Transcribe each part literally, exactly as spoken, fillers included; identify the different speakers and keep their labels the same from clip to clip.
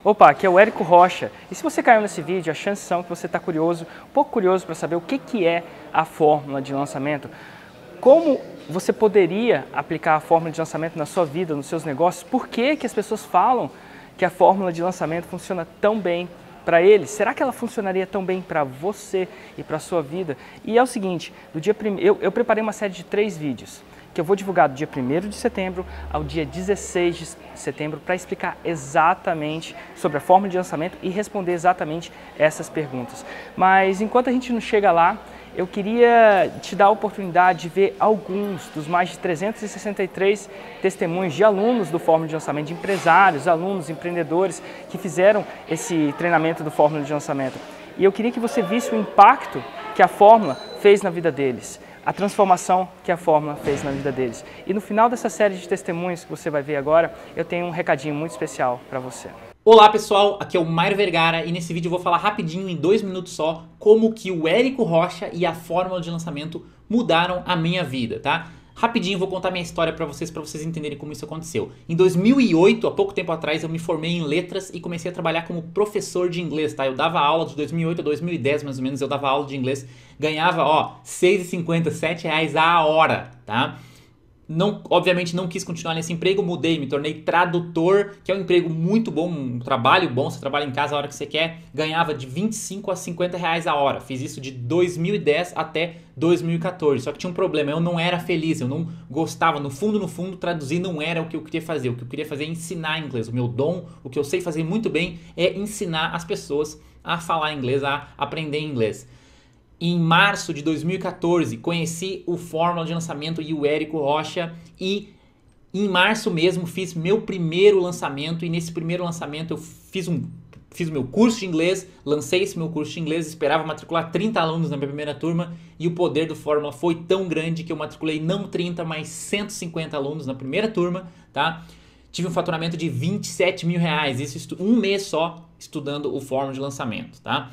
Speaker 1: Opa, aqui é o Érico Rocha, e se você caiu nesse vídeo, a chance são que você está curioso, um pouco curioso para saber o que, que é a fórmula de lançamento, como você poderia aplicar a fórmula de lançamento na sua vida, nos seus negócios, por que, que as pessoas falam que a fórmula de lançamento funciona tão bem para eles. Será que ela funcionaria tão bem para você e para a sua vida? E é o seguinte, do dia prim... eu, eu preparei uma série de três vídeos, que eu vou divulgar do dia primeiro de setembro ao dia dezesseis de setembro para explicar exatamente sobre a fórmula de lançamento e responder exatamente essas perguntas. Mas enquanto a gente não chega lá, eu queria te dar a oportunidade de ver alguns dos mais de trezentos e sessenta e três testemunhos de alunos do Fórmula de Lançamento, de empresários, alunos, empreendedores que fizeram esse treinamento do Fórmula de Lançamento. E eu queria que você visse o impacto que a fórmula fez na vida deles, a transformação que a fórmula fez na vida deles. E no final dessa série de testemunhos que você vai ver agora, eu tenho um recadinho muito especial para você.
Speaker 2: Olá pessoal, aqui é o Mário Vergara e nesse vídeo eu vou falar rapidinho, em dois minutos só, como que o Érico Rocha e a fórmula de lançamento mudaram a minha vida, tá? Rapidinho vou contar minha história para vocês, para vocês entenderem como isso aconteceu. Em dois mil e oito, há pouco tempo atrás, eu me formei em letras e comecei a trabalhar como professor de inglês, tá? Eu dava aula de dois mil e oito a dois mil e dez, mais ou menos, eu dava aula de inglês, ganhava, ó, seis reais e cinquenta centavos, sete reais a hora, tá? Não, obviamente não quis continuar nesse emprego, mudei, me tornei tradutor, que é um emprego muito bom, um trabalho bom, você trabalha em casa a hora que você quer, ganhava de vinte e cinco a cinquenta reais a hora, fiz isso de dois mil e dez até dois mil e quatorze, só que tinha um problema, eu não era feliz, eu não gostava, no fundo, no fundo, traduzir não era o que eu queria fazer, o que eu queria fazer é ensinar inglês, o meu dom, o que eu sei fazer muito bem é ensinar as pessoas a falar inglês, a aprender inglês. Em março de dois mil e quatorze, conheci o Fórmula de Lançamento e o Érico Rocha e em março mesmo fiz meu primeiro lançamento e nesse primeiro lançamento eu fiz, um, fiz o meu curso de inglês, lancei esse meu curso de inglês, esperava matricular trinta alunos na minha primeira turma e o poder do Fórmula foi tão grande que eu matriculei não trinta, mas cento e cinquenta alunos na primeira turma, tá? Tive um faturamento de vinte e sete mil reais, isso um mês só estudando o Fórmula de Lançamento, tá?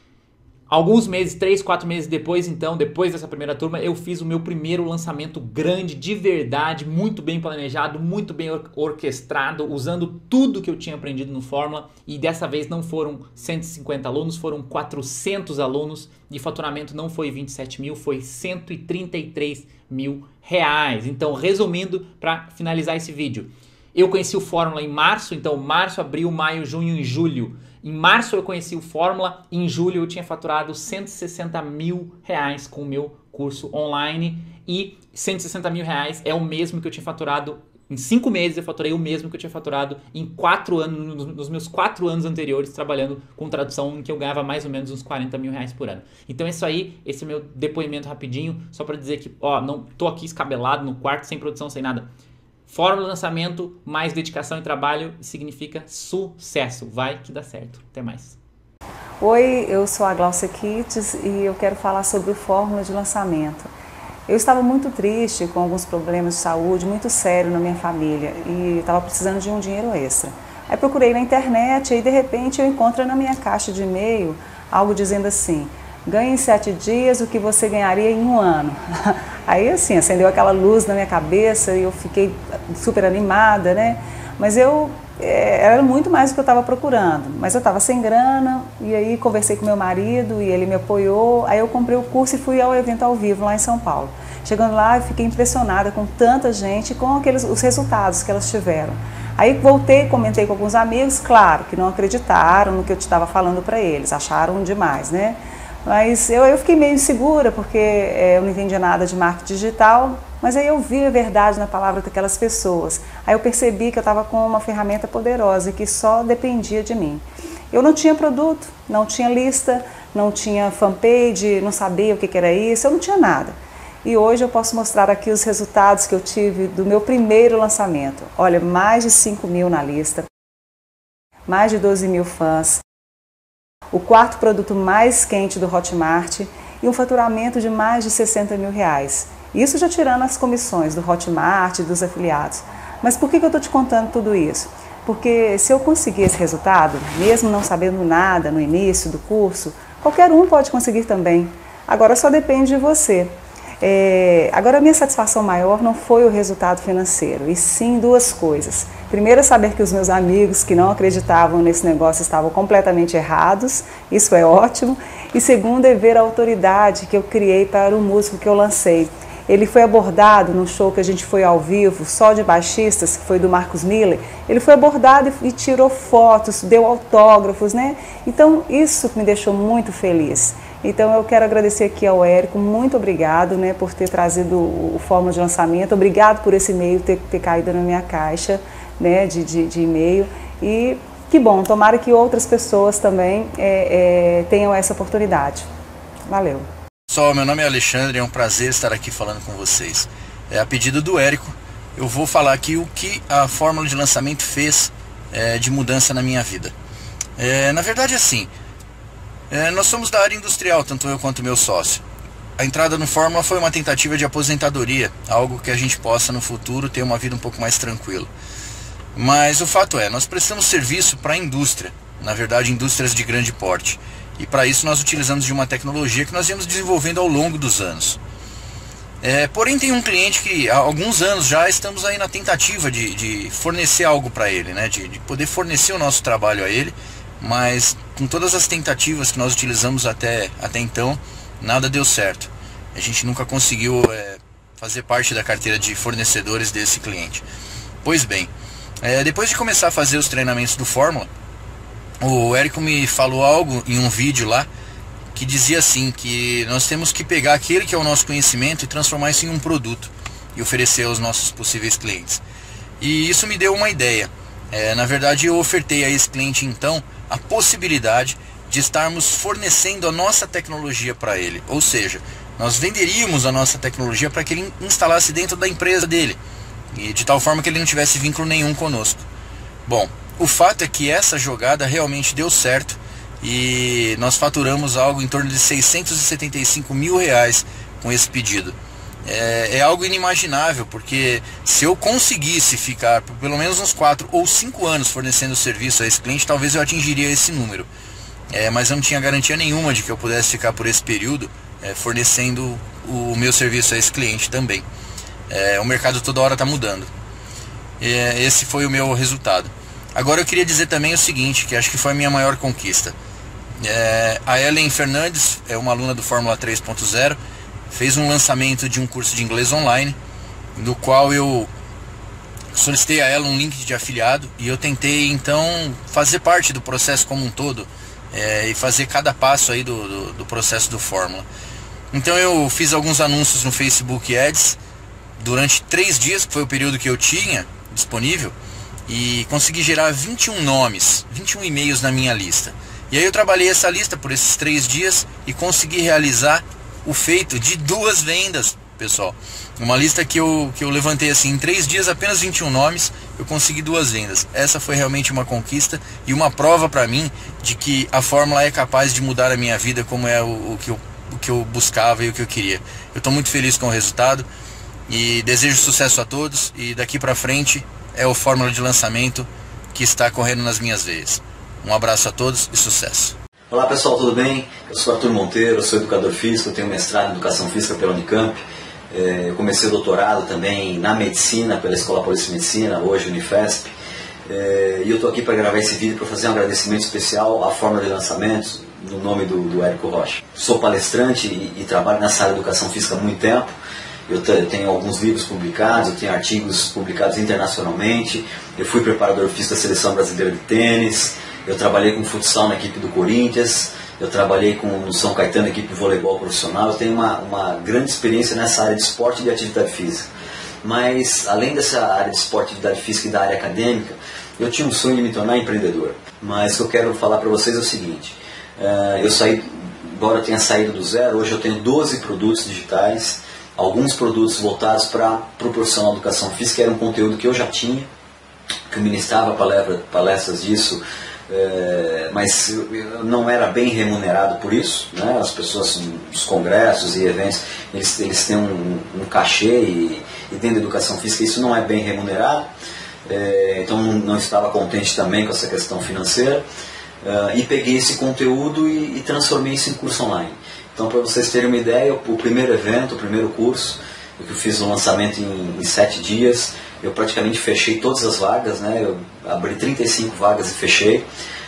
Speaker 2: Alguns meses, três, quatro meses depois, então, depois dessa primeira turma, eu fiz o meu primeiro lançamento grande, de verdade, muito bem planejado, muito bem or orquestrado, usando tudo que eu tinha aprendido no Fórmula. E dessa vez não foram cento e cinquenta alunos, foram quatrocentos alunos. E faturamento não foi vinte e sete mil, foi cento e trinta e três mil reais. Então, resumindo, para finalizar esse vídeo. Eu conheci o Fórmula em março, então março, abril, maio, junho e julho. Em março eu conheci o Fórmula, em julho eu tinha faturado cento e sessenta mil reais com o meu curso online e cento e sessenta mil reais é o mesmo que eu tinha faturado, em cinco meses eu faturei o mesmo que eu tinha faturado em quatro anos, nos meus quatro anos anteriores trabalhando com tradução em que eu ganhava mais ou menos uns quarenta mil reais por ano. Então é isso aí, esse é o meu depoimento rapidinho, só para dizer que, ó, não tô aqui escabelado no quarto, sem produção, sem nada. Fórmula de lançamento, mais dedicação e trabalho significa sucesso. Vai que dá certo. Até mais.
Speaker 3: Oi, eu sou a Glaucia Kittes e eu quero falar sobre o Fórmula de Lançamento. Eu estava muito triste com alguns problemas de saúde muito sérios na minha família e estava precisando de um dinheiro extra. Aí procurei na internet e de repente eu encontro na minha caixa de e-mail algo dizendo assim: ganhe em sete dias o que você ganharia em um ano. Aí assim, acendeu aquela luz na minha cabeça e eu fiquei super animada, né? Mas eu, é, era muito mais do que eu estava procurando. Mas eu estava sem grana e aí conversei com meu marido e ele me apoiou. Aí eu comprei o curso e fui ao evento ao vivo lá em São Paulo. Chegando lá eu fiquei impressionada com tanta gente e com aqueles, os resultados que elas tiveram. Aí voltei, comentei com alguns amigos, claro, que não acreditaram no que eu estava falando para eles, acharam demais, né? Mas eu, eu fiquei meio insegura porque é, eu não entendia nada de marketing digital, mas aí eu vi a verdade na palavra daquelas pessoas. Aí eu percebi que eu estava com uma ferramenta poderosa e que só dependia de mim. Eu não tinha produto, não tinha lista, não tinha fanpage, não sabia o que, que era isso, eu não tinha nada. E hoje eu posso mostrar aqui os resultados que eu tive do meu primeiro lançamento. Olha, mais de cinco mil na lista, mais de doze mil fãs. O quarto produto mais quente do Hotmart e um faturamento de mais de sessenta mil reais. Isso já tirando as comissões do Hotmart e dos afiliados. Mas por que que eu estou te contando tudo isso? Porque se eu conseguir esse resultado, mesmo não sabendo nada no início do curso, qualquer um pode conseguir também. Agora só depende de você. É, agora a minha satisfação maior não foi o resultado financeiro, e sim duas coisas. Primeiro, saber que os meus amigos que não acreditavam nesse negócio estavam completamente errados, isso é ótimo. E segundo, é ver a autoridade que eu criei para o músico que eu lancei. Ele foi abordado no show que a gente foi ao vivo, só de baixistas, que foi do Marcos Miller. Ele foi abordado e, e tirou fotos, deu autógrafos, né? Então, isso me deixou muito feliz. Então, eu quero agradecer aqui ao Érico, muito obrigado, né, por ter trazido o, o Fórmula de Lançamento. Obrigado por esse e-mail ter, ter caído na minha caixa, né, de, de, de e-mail. E que bom, tomara que outras pessoas também é, é, tenham essa oportunidade. Valeu.
Speaker 4: Pessoal, meu nome é Alexandre, é um prazer estar aqui falando com vocês. É, a pedido do Érico, eu vou falar aqui o que a Fórmula de Lançamento fez é, de mudança na minha vida. É, na verdade, assim, é, nós somos da área industrial, tanto eu quanto meu sócio. A entrada no Fórmula foi uma tentativa de aposentadoria, algo que a gente possa no futuro ter uma vida um pouco mais tranquila. Mas o fato é, nós prestamos serviço para a indústria, na verdade indústrias de grande porte. E para isso nós utilizamos de uma tecnologia que nós viemos desenvolvendo ao longo dos anos. É, porém tem um cliente que há alguns anos já estamos aí na tentativa de, de fornecer algo para ele, né? de, de poder fornecer o nosso trabalho a ele, mas com todas as tentativas que nós utilizamos até, até então, nada deu certo. A gente nunca conseguiu é, fazer parte da carteira de fornecedores desse cliente. Pois bem, é, depois de começar a fazer os treinamentos do Fórmula, o Érico me falou algo em um vídeo lá que dizia assim, que nós temos que pegar aquele que é o nosso conhecimento e transformar isso em um produto e oferecer aos nossos possíveis clientes. E isso me deu uma ideia. É, na verdade, eu ofertei a esse cliente então a possibilidade de estarmos fornecendo a nossa tecnologia para ele. Ou seja, nós venderíamos a nossa tecnologia para que ele instalasse dentro da empresa dele, e de tal forma que ele não tivesse vínculo nenhum conosco. Bom, o fato é que essa jogada realmente deu certo e nós faturamos algo em torno de seiscentos e setenta e cinco mil reais com esse pedido. É, é algo inimaginável, porque se eu conseguisse ficar por pelo menos uns quatro ou cinco anos fornecendo serviço a esse cliente, talvez eu atingiria esse número. É, mas eu não tinha garantia nenhuma de que eu pudesse ficar por esse período é, fornecendo o meu serviço a esse cliente também. É, o mercado toda hora está mudando. É, esse foi o meu resultado. Agora eu queria dizer também o seguinte, que acho que foi a minha maior conquista. É, a Ellen Fernandes é uma aluna do Fórmula três ponto zero, fez um lançamento de um curso de inglês online, no qual eu solicitei a ela um link de afiliado e eu tentei então fazer parte do processo como um todo é, e fazer cada passo aí do, do, do processo do Fórmula. Então eu fiz alguns anúncios no Facebook Ads durante três dias, que foi o período que eu tinha disponível, e consegui gerar vinte e um nomes, vinte e um e-mails na minha lista. E aí eu trabalhei essa lista por esses três dias e consegui realizar o feito de duas vendas, pessoal. Uma lista que eu, que eu levantei assim, em três dias, apenas vinte e um nomes, eu consegui duas vendas. Essa foi realmente uma conquista e uma prova para mim de que a Fórmula é capaz de mudar a minha vida, como é o, o, que eu, o que eu buscava e o que eu queria. Eu estou muito feliz com o resultado e desejo sucesso a todos, e daqui para frente é o Fórmula de Lançamento que está correndo nas minhas veias. Um abraço a todos e sucesso.
Speaker 5: Olá pessoal, tudo bem? Eu sou Arthur Monteiro, sou educador físico, eu tenho mestrado em Educação Física pela Unicamp. Eu comecei o doutorado também na Medicina, pela Escola Paulista de Medicina, hoje Unifesp. E eu estou aqui para gravar esse vídeo para fazer um agradecimento especial à Fórmula de Lançamentos, no nome do, do Érico Rocha. Sou palestrante e, e trabalho nessa área de Educação Física há muito tempo. Eu tenho alguns livros publicados, eu tenho artigos publicados internacionalmente. Eu fui preparador físico da Seleção Brasileira de Tênis. Eu trabalhei com futsal na equipe do Corinthians, eu trabalhei com, no São Caetano, na equipe de voleibol profissional. Eu tenho uma, uma grande experiência nessa área de esporte e de atividade física. Mas, além dessa área de esporte e atividade física e da área acadêmica, eu tinha um sonho de me tornar empreendedor. Mas o que eu quero falar para vocês é o seguinte, uh, eu saí, embora eu tenha saído do zero, hoje eu tenho doze produtos digitais, alguns produtos voltados para proporcionar educação física, que era um conteúdo que eu já tinha, que eu ministrava palestra, palestras disso, É, mas eu não era bem remunerado por isso, né? As pessoas, os congressos e eventos, eles, eles têm um, um cachê e, e dentro da educação física isso não é bem remunerado, é, então não, não estava contente também com essa questão financeira, é, e peguei esse conteúdo e, e transformei isso em curso online. Então, para vocês terem uma ideia, o primeiro evento, o primeiro curso, porque eu fiz um lançamento em, em sete dias, eu praticamente fechei todas as vagas, né? Eu abri trinta e cinco vagas e fechei.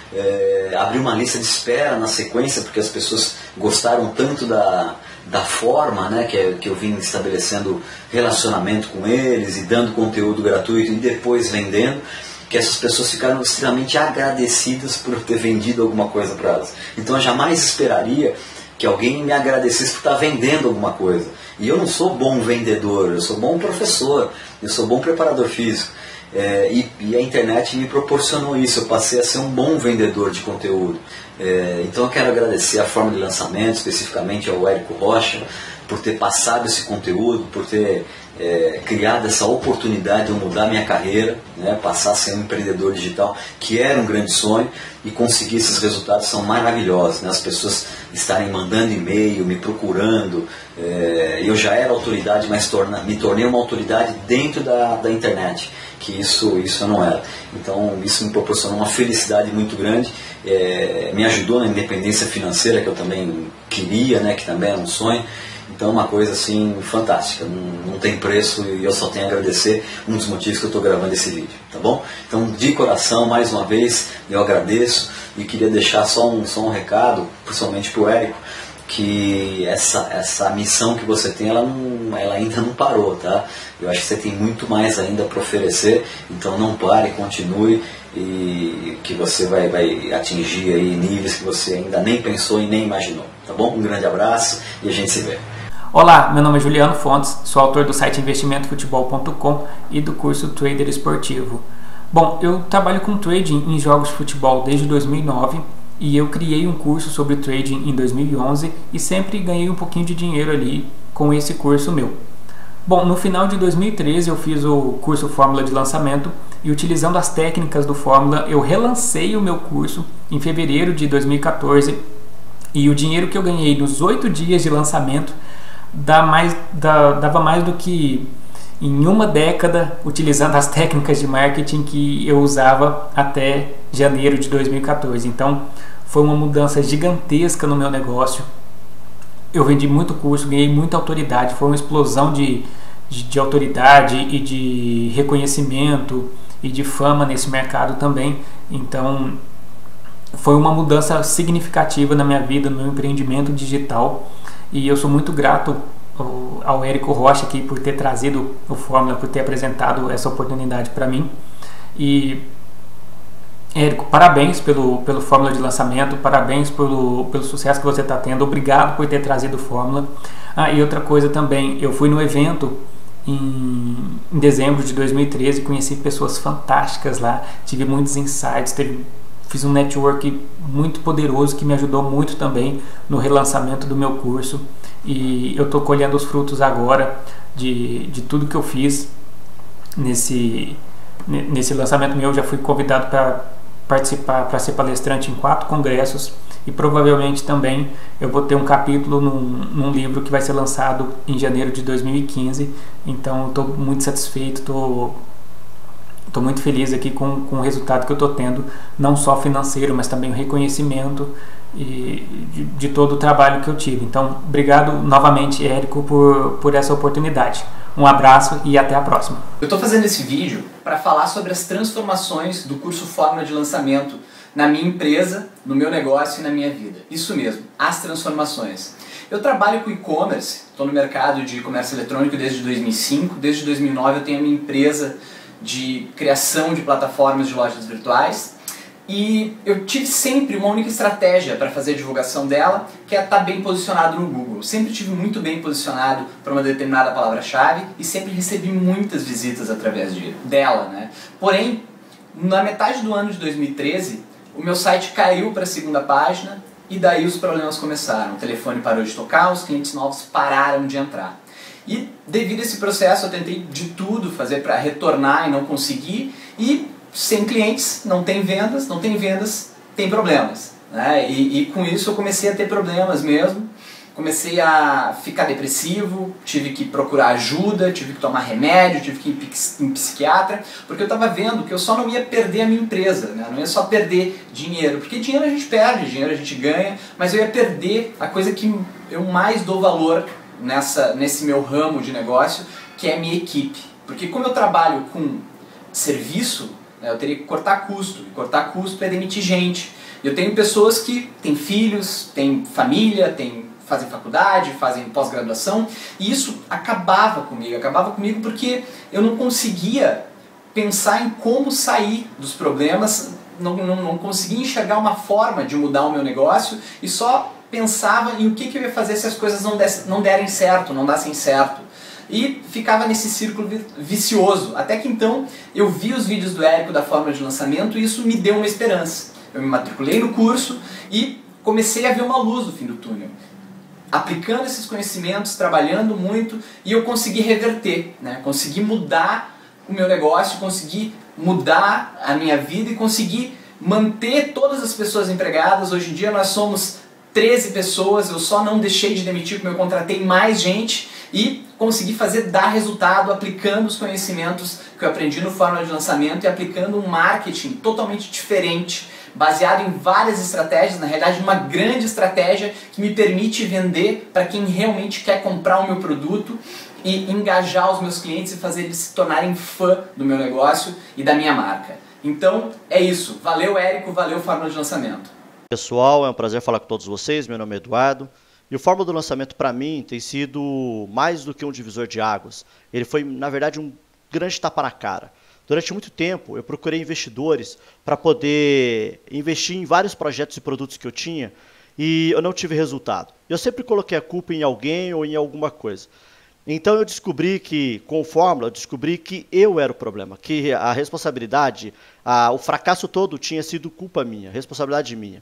Speaker 5: É, abri uma lista de espera na sequência, porque as pessoas gostaram tanto da, da forma, né, que, que eu vim estabelecendo relacionamento com eles e dando conteúdo gratuito e depois vendendo, que essas pessoas ficaram extremamente agradecidas por eu ter vendido alguma coisa para elas. Então eu jamais esperaria que alguém me agradecesse por estar vendendo alguma coisa. E eu não sou bom vendedor, eu sou bom professor, eu sou bom preparador físico. É, e, e a internet me proporcionou isso, eu passei a ser um bom vendedor de conteúdo. É, então eu quero agradecer a Forma de Lançamento, especificamente ao Érico Rocha, por ter passado esse conteúdo, por ter é, criado essa oportunidade de eu mudar minha carreira, né, passar a ser um empreendedor digital, que era um grande sonho, e conseguir esses resultados são maravilhosos, né? As pessoas estarem mandando e-mail, me procurando. É, eu já era autoridade, mas torna, me tornei uma autoridade dentro da, da internet, que isso, isso eu não era. Então isso me proporcionou uma felicidade muito grande, é, me ajudou na independência financeira, que eu também queria, né, que também era um sonho. Então é uma coisa assim fantástica, não, não tem preço, e eu só tenho a agradecer, um dos motivos que eu estou gravando esse vídeo, tá bom? Então de coração, mais uma vez, eu agradeço, e queria deixar só um, só um recado, principalmente para o Érico, que essa, essa missão que você tem, ela, não, ela ainda não parou, tá? Eu acho que você tem muito mais ainda para oferecer, então não pare, continue, e que você vai, vai atingir aí níveis que você ainda nem pensou e nem imaginou, tá bom? Um grande abraço e a gente se vê.
Speaker 2: Olá, meu nome é Juliano Fontes, sou autor do site investimento futebol ponto com e do curso Trader Esportivo. Bom, eu trabalho com trading em jogos de futebol desde dois mil e nove, e eu criei um curso sobre trading em dois mil e onze e sempre ganhei um pouquinho de dinheiro ali com esse curso meu. Bom, no final de dois mil e treze eu fiz o curso Fórmula de Lançamento, e utilizando as técnicas do Fórmula eu relancei o meu curso em fevereiro de dois mil e quatorze, e o dinheiro que eu ganhei nos oito dias de lançamento dá mais, dá, dava mais do que em uma década utilizando as técnicas de marketing que eu usava até janeiro de dois mil e quatorze. Então foi uma mudança gigantesca no meu negócio. Eu vendi muito curso, ganhei muita autoridade, foi uma explosão de, de, de autoridade e de reconhecimento e de fama nesse mercado também. Então foi uma mudança significativa na minha vida, no meu empreendimento digital, e eu sou muito grato ao, ao Érico Rocha aqui por ter trazido o Fórmula, por ter apresentado essa oportunidade para mim. E Érico, parabéns pelo, pelo Fórmula de Lançamento, parabéns pelo, pelo sucesso que você está tendo, obrigado por ter trazido o Fórmula. Ah, e outra coisa também, eu fui no evento em, em dezembro de dois mil e treze, conheci pessoas fantásticas lá, tive muitos insights, teve, fiz um network muito poderoso que me ajudou muito também no relançamento do meu curso, e eu estou colhendo os frutos agora de, de tudo que eu fiz nesse, nesse lançamento meu. Eu já fui convidado para participar, para ser palestrante em quatro congressos, e provavelmente também eu vou ter um capítulo num, num livro que vai ser lançado em janeiro de dois mil e quinze. Então estou muito satisfeito, estou Estou muito feliz aqui com, com o resultado que eu estou tendo, não só financeiro, mas também o reconhecimento e de, de todo o trabalho que eu tive. Então, obrigado novamente, Érico, por, por essa oportunidade. Um abraço e até a próxima.
Speaker 6: Eu estou fazendo esse vídeo para falar sobre as transformações do curso Fórmula de Lançamento na minha empresa, no meu negócio e na minha vida. Isso mesmo, as transformações. Eu trabalho com e-commerce, estou no mercado de comércio eletrônico desde dois mil e cinco, desde dois mil e nove eu tenho a minha empresa de criação de plataformas de lojas virtuais, e eu tive sempre uma única estratégia para fazer a divulgação dela, que é estar bem posicionado no Google. Sempre tive muito bem posicionado para uma determinada palavra-chave e sempre recebi muitas visitas através de, dela, né? Porém, na metade do ano de dois mil e treze, o meu site caiu para a segunda página, e daí os problemas começaram. O telefone parou de tocar, os clientes novos pararam de entrar. E devido a esse processo eu tentei de tudo fazer para retornar e não consegui, e sem clientes não tem vendas, não tem vendas, tem problemas, né? E, e com isso eu comecei a ter problemas mesmo, comecei a ficar depressivo, tive que procurar ajuda, tive que tomar remédio, tive que ir em psiquiatra, porque eu estava vendo que eu só não ia perder a minha empresa, né? Não ia só perder dinheiro, porque dinheiro a gente perde, dinheiro a gente ganha, mas eu ia perder a coisa que eu mais dou valor nessa, nesse meu ramo de negócio, que é a minha equipe. Porque como eu trabalho com serviço, né, eu teria que cortar custo. E cortar custo é demitir gente. Eu tenho pessoas que têm filhos, têm família, têm, fazem faculdade, fazem pós-graduação, e isso acabava comigo. Acabava comigo porque eu não conseguia pensar em como sair dos problemas, não, não, não conseguia enxergar uma forma de mudar o meu negócio e só pensava em o que, que eu ia fazer se as coisas não, desse, não derem certo, não dassem certo. E ficava nesse círculo vicioso. Até que então eu vi os vídeos do Érico da Fórmula de Lançamento e isso me deu uma esperança. Eu me matriculei no curso e comecei a ver uma luz no fim do túnel. Aplicando esses conhecimentos, trabalhando muito, e eu consegui reverter, né? Consegui mudar o meu negócio, consegui mudar a minha vida e consegui manter todas as pessoas empregadas. Hoje em dia nós somos treze pessoas, eu só não deixei de demitir porque eu contratei mais gente e consegui fazer dar resultado aplicando os conhecimentos que eu aprendi no Fórmula de Lançamento e aplicando um marketing totalmente diferente, baseado em várias estratégias, na realidade uma grande estratégia que me permite vender para quem realmente quer comprar o meu produto e engajar os meus clientes e fazer eles se tornarem fã do meu negócio e da minha marca. Então é isso. Valeu, Érico, valeu, Fórmula de Lançamento.
Speaker 7: Pessoal, é um prazer falar com todos vocês. Meu nome é Eduardo. E o Fórmula do Lançamento, para mim, tem sido mais do que um divisor de águas. Ele foi, na verdade, um grande tapa na cara. Durante muito tempo, eu procurei investidores para poder investir em vários projetos e produtos que eu tinha e eu não tive resultado. Eu sempre coloquei a culpa em alguém ou em alguma coisa. Então eu descobri que, com o Fórmula, eu descobri que eu era o problema, que a responsabilidade, a, o fracasso todo tinha sido culpa minha, responsabilidade minha.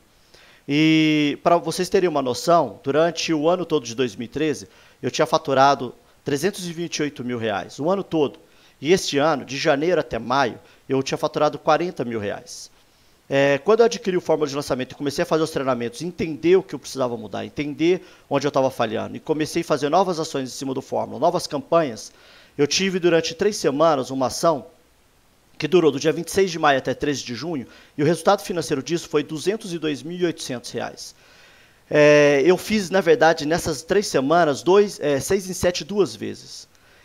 Speaker 7: E para vocês terem uma noção, durante o ano todo de dois mil e treze, eu tinha faturado trezentos e vinte e oito mil reais, o ano todo. E este ano, de janeiro até maio, eu tinha faturado quarenta mil reais. É, quando eu adquiri o Fórmula de Lançamento e comecei a fazer os treinamentos, entender o que eu precisava mudar, entender onde eu estava falhando, e comecei a fazer novas ações em cima do Fórmula, novas campanhas, eu tive durante três semanas uma ação que durou do dia vinte e seis de maio até treze de junho, e o resultado financeiro disso foi duzentos e dois mil e oitocentos reais. É, eu fiz, na verdade, nessas três semanas, dois, é, seis em sete duas vezes.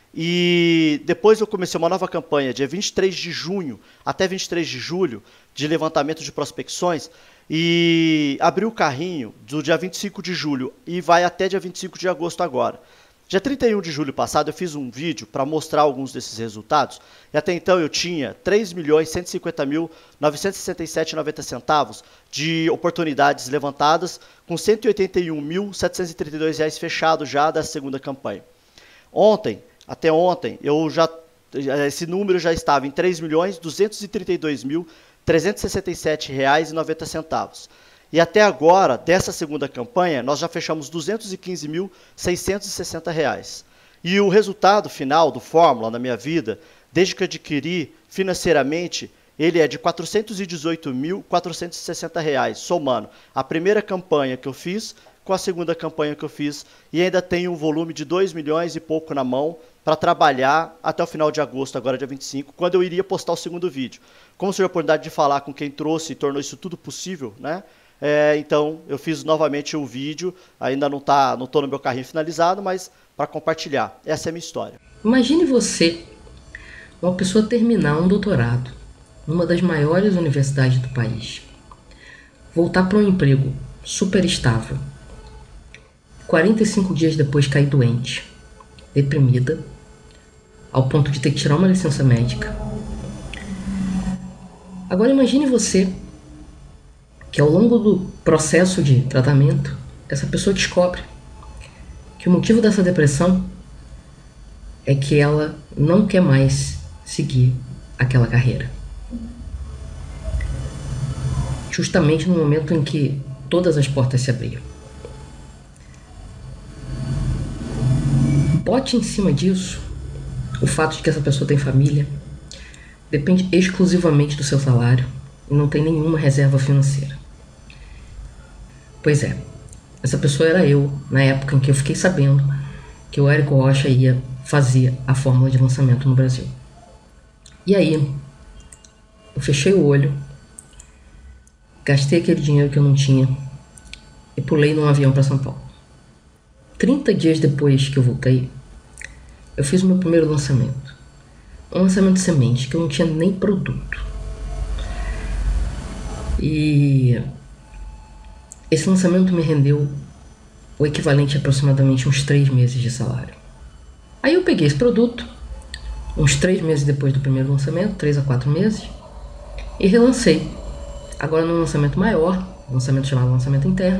Speaker 7: E depois eu comecei uma nova campanha, dia vinte e três de junho até vinte e três de julho, de levantamento de prospecções, e abri o carrinho do dia vinte e cinco de julho e vai até dia vinte e cinco de agosto agora. Dia trinta e um de julho passado eu fiz um vídeo para mostrar alguns desses resultados, e até então eu tinha três milhões cento e cinquenta mil novecentos e sessenta e sete reais e noventa centavos de oportunidades levantadas, com cento e oitenta e um mil setecentos e trinta e dois reais fechados já da segunda campanha. Ontem, até ontem, eu já, esse número já estava em três milhões duzentos e trinta e dois mil trezentos e sessenta e sete reais e noventa centavos. E até agora, dessa segunda campanha, nós já fechamos duzentos e quinze mil seiscentos e sessenta reais. E o resultado final do Fórmula na minha vida, desde que eu adquiri financeiramente, ele é de quatrocentos e dezoito mil quatrocentos e sessenta reais, somando a primeira campanha que eu fiz com a segunda campanha que eu fiz, e ainda tenho um volume de dois milhões e pouco na mão para trabalhar até o final de agosto, agora dia vinte e cinco, quando eu iria postar o segundo vídeo. Como tive a oportunidade de falar com quem trouxe e tornou isso tudo possível, né? É, então eu fiz novamente o vídeo, ainda não tá, não estou no meu carrinho finalizado, mas para compartilhar. Essa é a minha história.
Speaker 8: Imagine você, uma pessoa terminar um doutorado numa das maiores universidades do país, voltar para um emprego super estável, quarenta e cinco dias depois cair doente, deprimida, ao ponto de ter que tirar uma licença médica. Agora imagine você que ao longo do processo de tratamento, essa pessoa descobre que o motivo dessa depressão é que ela não quer mais seguir aquela carreira. Justamente no momento em que todas as portas se abriram. Bote em cima disso o fato de que essa pessoa tem família, depende exclusivamente do seu salário e não tem nenhuma reserva financeira. Pois é, essa pessoa era eu, na época em que eu fiquei sabendo que o Érico Rocha ia fazer a fórmula de lançamento no Brasil. E aí, eu fechei o olho, gastei aquele dinheiro que eu não tinha e pulei num avião para São Paulo. trinta dias depois que eu voltei, eu fiz o meu primeiro lançamento. Um lançamento de semente, que eu não tinha nem produto. E esse lançamento me rendeu o equivalente a aproximadamente uns três meses de salário. Aí eu peguei esse produto, uns três meses depois do primeiro lançamento, três a quatro meses, e relancei. Agora num lançamento maior, um lançamento chamado lançamento interno.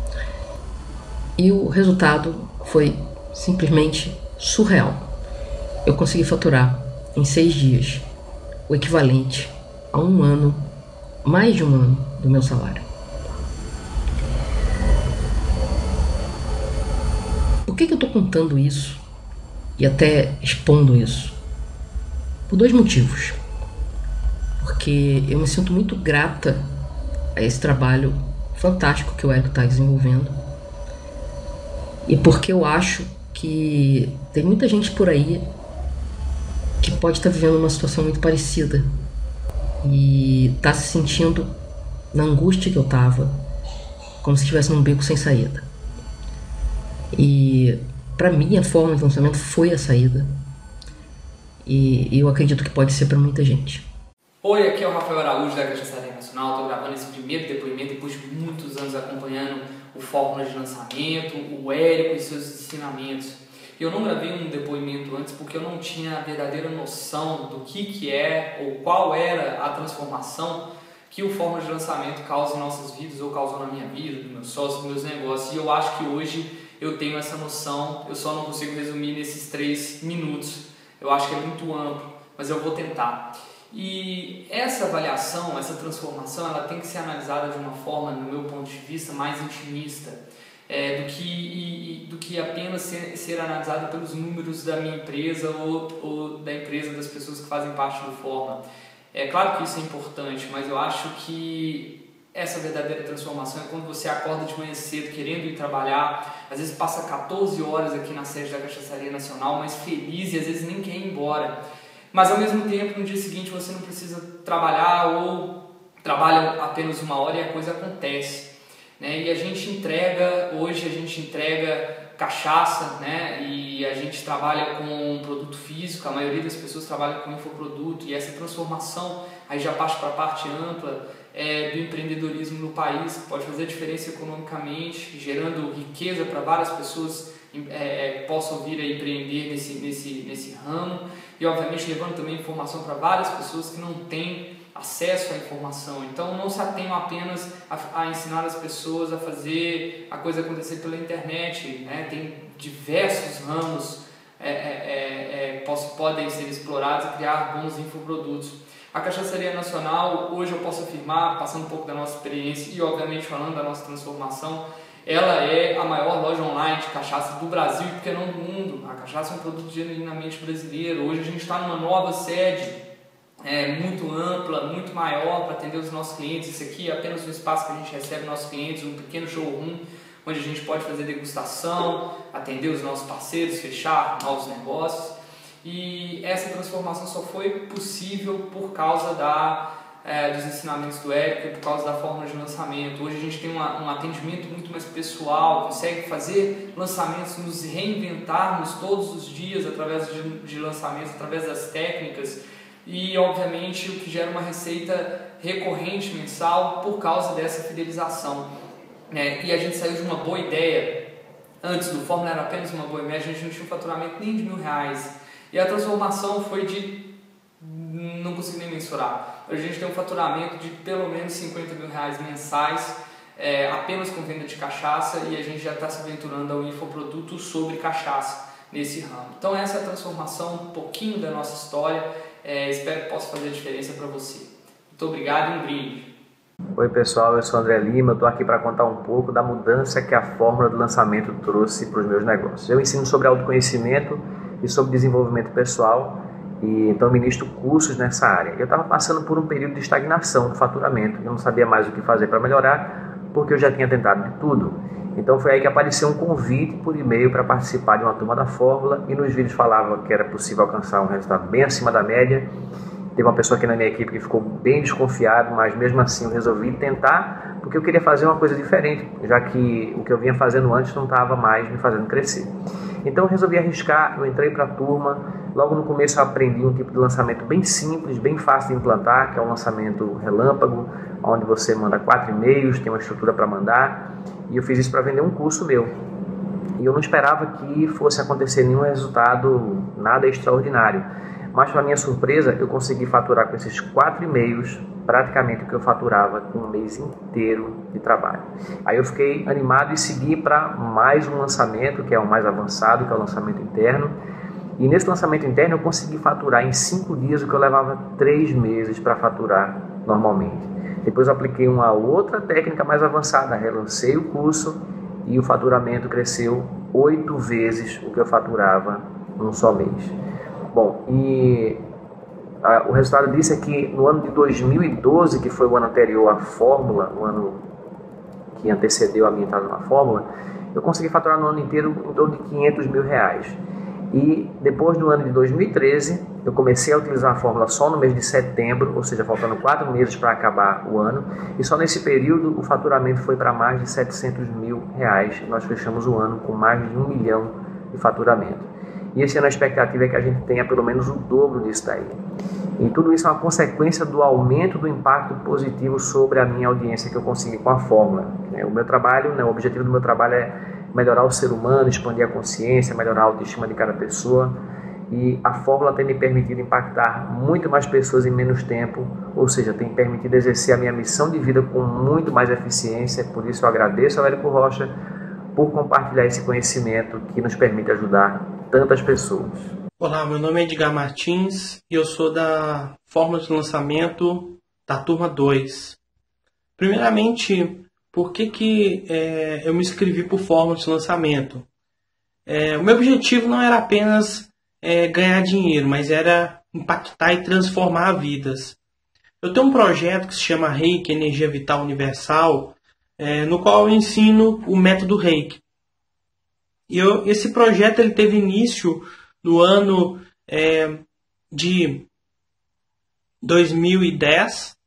Speaker 8: E o resultado foi simplesmente surreal. Eu consegui faturar em seis dias o equivalente a um ano, mais de um ano do meu salário. Por que que eu estou contando isso e até expondo isso? Por dois motivos. Porque eu me sinto muito grata a esse trabalho fantástico que o Érico está desenvolvendo. E porque eu acho que tem muita gente por aí que pode estar vivendo uma situação muito parecida e está se sentindo na angústia que eu estava, como se estivesse num beco sem saída. E para mim a forma de lançamento foi a saída, e eu acredito que pode ser para muita gente.
Speaker 9: Oi, aqui é o Rafael Araújo da Cachaçaria Nacional. Estou gravando esse primeiro depoimento depois de muitos anos acompanhando o Fórmula de Lançamento, o Érico e seus ensinamentos. Eu não gravei um depoimento antes porque eu não tinha a verdadeira noção do que, que é ou qual era a transformação que o Fórmula de Lançamento causa em nossas vidas ou causou na minha vida, dos meus sócios, dos meus negócios. E eu acho que hoje eu tenho essa noção, eu só não consigo resumir nesses três minutos. Eu acho que é muito amplo, mas eu vou tentar. E essa avaliação, essa transformação, ela tem que ser analisada de uma forma, no meu ponto de vista, mais intimista. É, do, que, e, e, do que apenas ser, ser analisado pelos números da minha empresa ou, ou da empresa das pessoas que fazem parte do Fórmula. É claro que isso é importante, mas eu acho que essa verdadeira transformação é quando você acorda de manhã cedo querendo ir trabalhar, às vezes passa quatorze horas aqui na sede da Cachaçaria Nacional, mas feliz e às vezes nem quer ir embora. Mas ao mesmo tempo, no dia seguinte você não precisa trabalhar ou trabalha apenas uma hora e a coisa acontece. Né? E a gente entrega, hoje a gente entrega cachaça, né? E a gente trabalha com produto físico, a maioria das pessoas trabalha com infoproduto, e essa transformação aí já parte para a parte ampla é, do empreendedorismo no país, que pode fazer diferença economicamente, gerando riqueza para várias pessoas é, possam vir a empreender nesse, nesse, nesse ramo, e obviamente levando também informação para várias pessoas que não têm acesso à informação. Então não se atenham apenas a, a ensinar as pessoas a fazer a coisa acontecer pela internet, né? Tem diversos ramos é, é, é, posso, podem ser explorados e criar bons infoprodutos. A Cachaçaria Nacional, hoje eu posso afirmar, passando um pouco da nossa experiência e obviamente falando da nossa transformação, ela é a maior loja online de cachaça do Brasil e porque não do mundo. A cachaça é um produto genuinamente brasileiro. Hoje a gente está numa nova sede, É, muito ampla, muito maior para atender os nossos clientes. Isso aqui é apenas um espaço que a gente recebe nossos clientes, um pequeno showroom onde a gente pode fazer degustação, atender os nossos parceiros, fechar novos negócios. E essa transformação só foi possível por causa da, é, dos ensinamentos do Érico e por causa da fórmula de lançamento. Hoje a gente tem uma, um atendimento muito mais pessoal, consegue fazer lançamentos, nos reinventarmos todos os dias através de, de lançamentos, através das técnicas. E obviamente o que gera uma receita recorrente mensal por causa dessa fidelização. É, e a gente saiu de uma boa ideia, antes do Fórmula era apenas uma boa ideia, a gente não tinha um faturamento nem de mil reais. E a transformação foi de, não consigo nem mensurar, a gente tem um faturamento de pelo menos cinquenta mil reais mensais, é, apenas com venda de cachaça, e a gente já está se aventurando ao infoproduto sobre cachaça nesse ramo. Então essa é a transformação, um pouquinho da nossa história. É, espero que possa fazer a diferença para você. Muito obrigado e um brinde.
Speaker 10: Oi pessoal, eu sou André Lima, eu estou aqui para contar um pouco da mudança que a fórmula do lançamento trouxe para os meus negócios. Eu ensino sobre autoconhecimento e sobre desenvolvimento pessoal, e então ministro cursos nessa área. Eu estava passando por um período de estagnação do faturamento, eu não sabia mais o que fazer para melhorar, porque eu já tinha tentado de tudo. Então foi aí que apareceu um convite por e-mail para participar de uma turma da Fórmula, e nos vídeos falava que era possível alcançar um resultado bem acima da média, Teve uma pessoa aqui na minha equipe que ficou bem desconfiado, mas mesmo assim eu resolvi tentar, porque eu queria fazer uma coisa diferente, já que o que eu vinha fazendo antes não estava mais me fazendo crescer. Então eu resolvi arriscar, eu entrei para a turma, logo no começo eu aprendi um tipo de lançamento bem simples, bem fácil de implantar, que é o lançamento relâmpago, onde você manda quatro e-mails, tem uma estrutura para mandar, e eu fiz isso para vender um curso meu. E eu não esperava que fosse acontecer nenhum resultado, nada extraordinário. Mas, para minha surpresa, eu consegui faturar com esses quatro e-mails praticamente o que eu faturava com um mês inteiro de trabalho. Aí eu fiquei animado e segui para mais um lançamento, que é o mais avançado, que é o lançamento interno. E nesse lançamento interno eu consegui faturar em cinco dias o que eu levava três meses para faturar normalmente. Depois eu apliquei uma outra técnica mais avançada, relancei o curso e o faturamento cresceu oito vezes o que eu faturava num só mês. Bom, e a, o resultado disso é que no ano de dois mil e doze, que foi o ano anterior à Fórmula, o ano que antecedeu a minha entrada na Fórmula, eu consegui faturar no ano inteiro em torno de quinhentos mil reais. E depois do ano de dois mil e treze, eu comecei a utilizar a Fórmula só no mês de setembro, ou seja, faltando quatro meses para acabar o ano. E só nesse período o faturamento foi para mais de setecentos mil reais. Nós fechamos o ano com mais de um milhão de faturamento. E esse ano a expectativa é que a gente tenha pelo menos o dobro disso daí. E tudo isso é uma consequência do aumento do impacto positivo sobre a minha audiência que eu consegui com a Fórmula. O meu trabalho, né, o objetivo do meu trabalho é melhorar o ser humano, expandir a consciência, melhorar a autoestima de cada pessoa. E a Fórmula tem me permitido impactar muito mais pessoas em menos tempo, ou seja, tem permitido exercer a minha missão de vida com muito mais eficiência. Por isso eu agradeço ao Érico Rocha por compartilhar esse conhecimento que nos permite ajudar tantas pessoas.
Speaker 11: Olá, meu nome é Edgar Martins e eu sou da Fórmula de Lançamento da turma dois. Primeiramente, por que, que é, eu me inscrevi por Fórmula de Lançamento? É, o meu objetivo não era apenas é, ganhar dinheiro, mas era impactar e transformar vidas. Eu tenho um projeto que se chama Reiki, Energia Vital Universal, é, no qual eu ensino o método Reiki. E eu, esse projeto ele teve início no ano é, de dois mil e dez.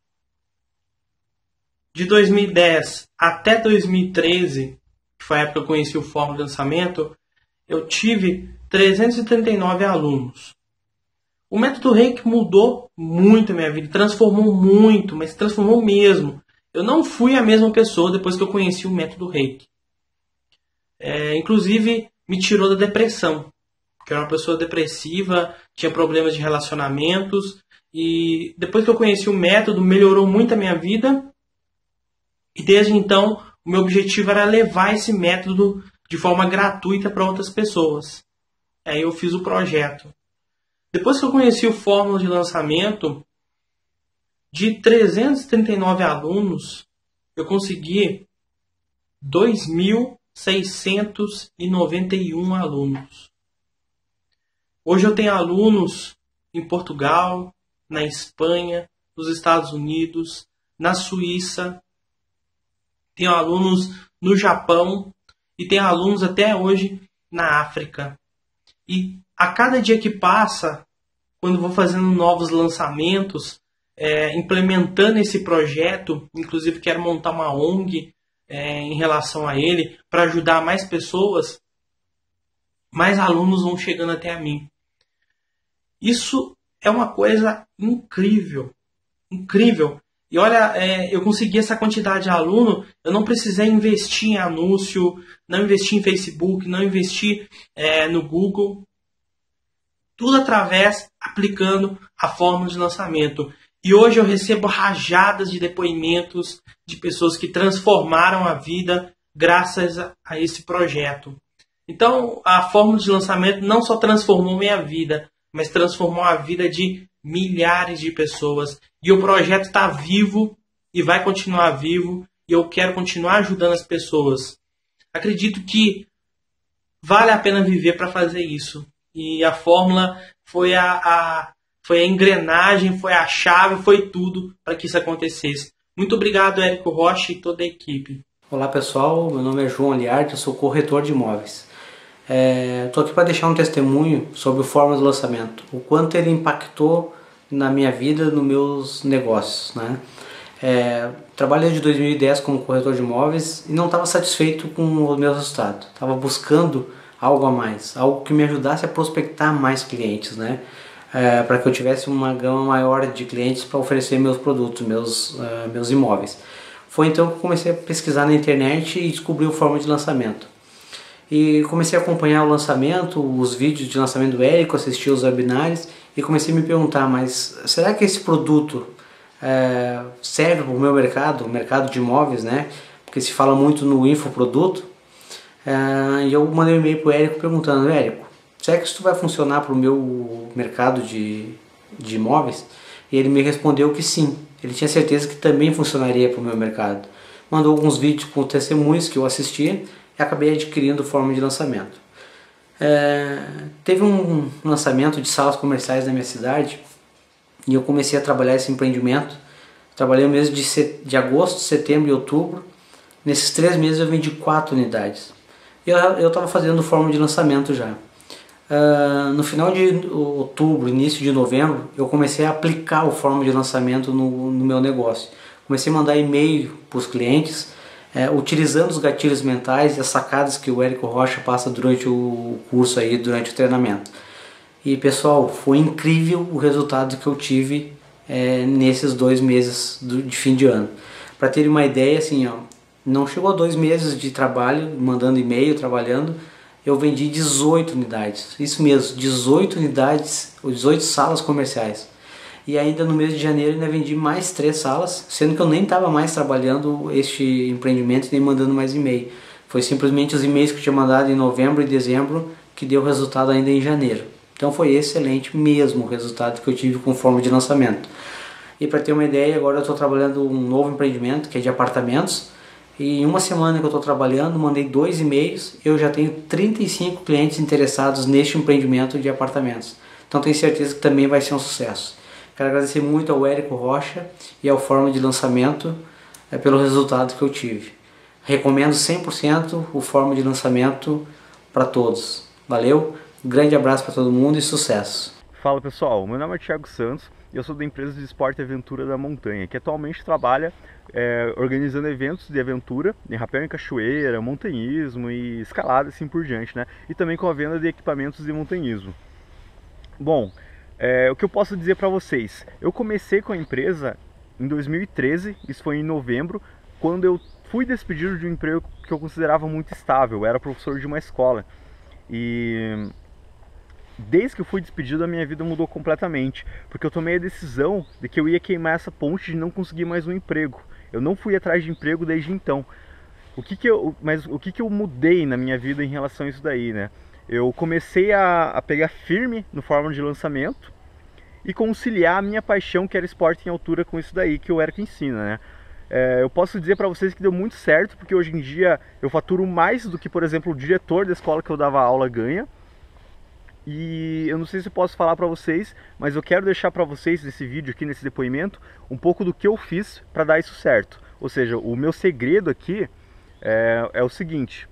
Speaker 11: De dois mil e dez até dois mil e treze, que foi a época que eu conheci o Fórmula de Lançamento, eu tive trezentos e trinta e nove alunos. O método Reiki mudou muito a minha vida, transformou muito, mas transformou mesmo. Eu não fui a mesma pessoa depois que eu conheci o método Reiki. É, inclusive, me tirou da depressão. Porque eu era uma pessoa depressiva, tinha problemas de relacionamentos. E depois que eu conheci o método, melhorou muito a minha vida. E desde então, o meu objetivo era levar esse método de forma gratuita para outras pessoas. Aí eu fiz o projeto. Depois que eu conheci o Fórmula de Lançamento, de trezentos e trinta e nove alunos, eu consegui dois mil seiscentos e noventa e um alunos. Hoje eu tenho alunos em Portugal, na Espanha, nos Estados Unidos, na Suíça, tenho alunos no Japão e tenho alunos até hoje na África. E a cada dia que passa, quando vou fazendo novos lançamentos, é, implementando esse projeto, inclusive quero montar uma O N G é, em relação a ele, para ajudar mais pessoas, mais alunos vão chegando até a mim. Isso é uma coisa incrível, incrível. E olha, é, eu consegui essa quantidade de aluno, eu não precisei investir em anúncio, não investi em Facebook, não investi é, no Google. Tudo através, aplicando a fórmula de lançamento. E hoje eu recebo rajadas de depoimentos de pessoas que transformaram a vida graças a esse projeto. Então, a fórmula de lançamento não só transformou minha vida, mas transformou a vida de milhares de pessoas. E o projeto está vivo e vai continuar vivo. E eu quero continuar ajudando as pessoas. Acredito que vale a pena viver para fazer isso. E a fórmula foi a, a, foi a engrenagem, foi a chave, foi tudo para que isso acontecesse. Muito obrigado, Érico Rocha e toda a equipe.
Speaker 12: Olá pessoal, meu nome é João Aliarte, eu sou corretor de imóveis. Estou é, aqui para deixar um testemunho sobre o Fórmula de Lançamento, o quanto ele impactou na minha vida, nos meus negócios, né? É, trabalhei de dois mil e dez como corretor de imóveis e não estava satisfeito com os meus resultados. Estava buscando algo a mais, algo que me ajudasse a prospectar mais clientes, né? É, para que eu tivesse uma gama maior de clientes para oferecer meus produtos, meus, uh, meus imóveis. Foi então que eu comecei a pesquisar na internet e descobri o Fórmula de Lançamento. E comecei a acompanhar o lançamento, os vídeos de lançamento do Érico, assistir os webinários e comecei a me perguntar, mas será que esse produto é, serve para o meu mercado, o mercado de imóveis, né? Porque se fala muito no infoproduto. É, e eu mandei um e-mail para o Érico perguntando, Érico, será que isso vai funcionar para o meu mercado de, de imóveis? E ele me respondeu que sim, ele tinha certeza que também funcionaria para o meu mercado. Mandou alguns vídeos com testemunhos que eu assisti e acabei adquirindo Fórmula de Lançamento. É, teve um lançamento de salas comerciais na minha cidade e eu comecei a trabalhar esse empreendimento. Trabalhei o mês de, set... de agosto, setembro e outubro. Nesses três meses eu vendi quatro unidades. E eu estava fazendo Fórmula de Lançamento já. Uh, no final de outubro, início de novembro, eu comecei a aplicar o Fórmula de Lançamento no, no meu negócio. Comecei a mandar e-mail para os clientes, é, utilizando os gatilhos mentais e as sacadas que o Érico Rocha passa durante o curso, aí, durante o treinamento. E pessoal, foi incrível o resultado que eu tive é, nesses dois meses do, de fim de ano. Para ter uma ideia, assim, ó, não chegou a dois meses de trabalho, mandando e-mail, trabalhando, eu vendi dezoito unidades, isso mesmo, dezoito unidades, dezoito salas comerciais. E ainda no mês de janeiro ainda vendi mais três salas, sendo que eu nem estava mais trabalhando este empreendimento nem mandando mais e-mail. Foi simplesmente os e-mails que eu tinha mandado em novembro e dezembro que deu resultado ainda em janeiro. Então foi excelente mesmo o resultado que eu tive com Fórmula de Lançamento. E para ter uma ideia, agora eu estou trabalhando um novo empreendimento que é de apartamentos. E em uma semana que eu estou trabalhando, mandei dois e-mails, eu já tenho trinta e cinco clientes interessados neste empreendimento de apartamentos. Então tenho certeza que também vai ser um sucesso. Quero agradecer muito ao Érico Rocha e ao Fórmula de Lançamento é, pelo resultado que eu tive. Recomendo cem por cento o Fórmula de Lançamento para todos. Valeu, um grande abraço para todo mundo e sucesso!
Speaker 13: Fala pessoal, meu nome é Thiago Santos e eu sou da empresa de esporte e aventura da montanha, que atualmente trabalha é, organizando eventos de aventura, em rapel em cachoeira, montanhismo e escalada assim por diante, né? E também com a venda de equipamentos de montanhismo. Bom, é, o que eu posso dizer para vocês, eu comecei com a empresa em dois mil e treze, isso foi em novembro, quando eu fui despedido de um emprego que eu considerava muito estável, eu era professor de uma escola. E desde que eu fui despedido, a minha vida mudou completamente, porque eu tomei a decisão de que eu ia queimar essa ponte de não conseguir mais um emprego. Eu não fui atrás de emprego desde então. O que que eu, mas o que que eu mudei na minha vida em relação a isso daí, né? Eu comecei a, a pegar firme no Fórmula de Lançamento e conciliar a minha paixão, que era esporte em altura, com isso daí que o Érico ensina, né? É, eu posso dizer para vocês que deu muito certo, porque hoje em dia eu faturo mais do que, por exemplo, o diretor da escola que eu dava aula ganha. E eu não sei se eu posso falar para vocês, mas eu quero deixar para vocês nesse vídeo aqui, nesse depoimento, um pouco do que eu fiz para dar isso certo. Ou seja, o meu segredo aqui é, é o seguinte: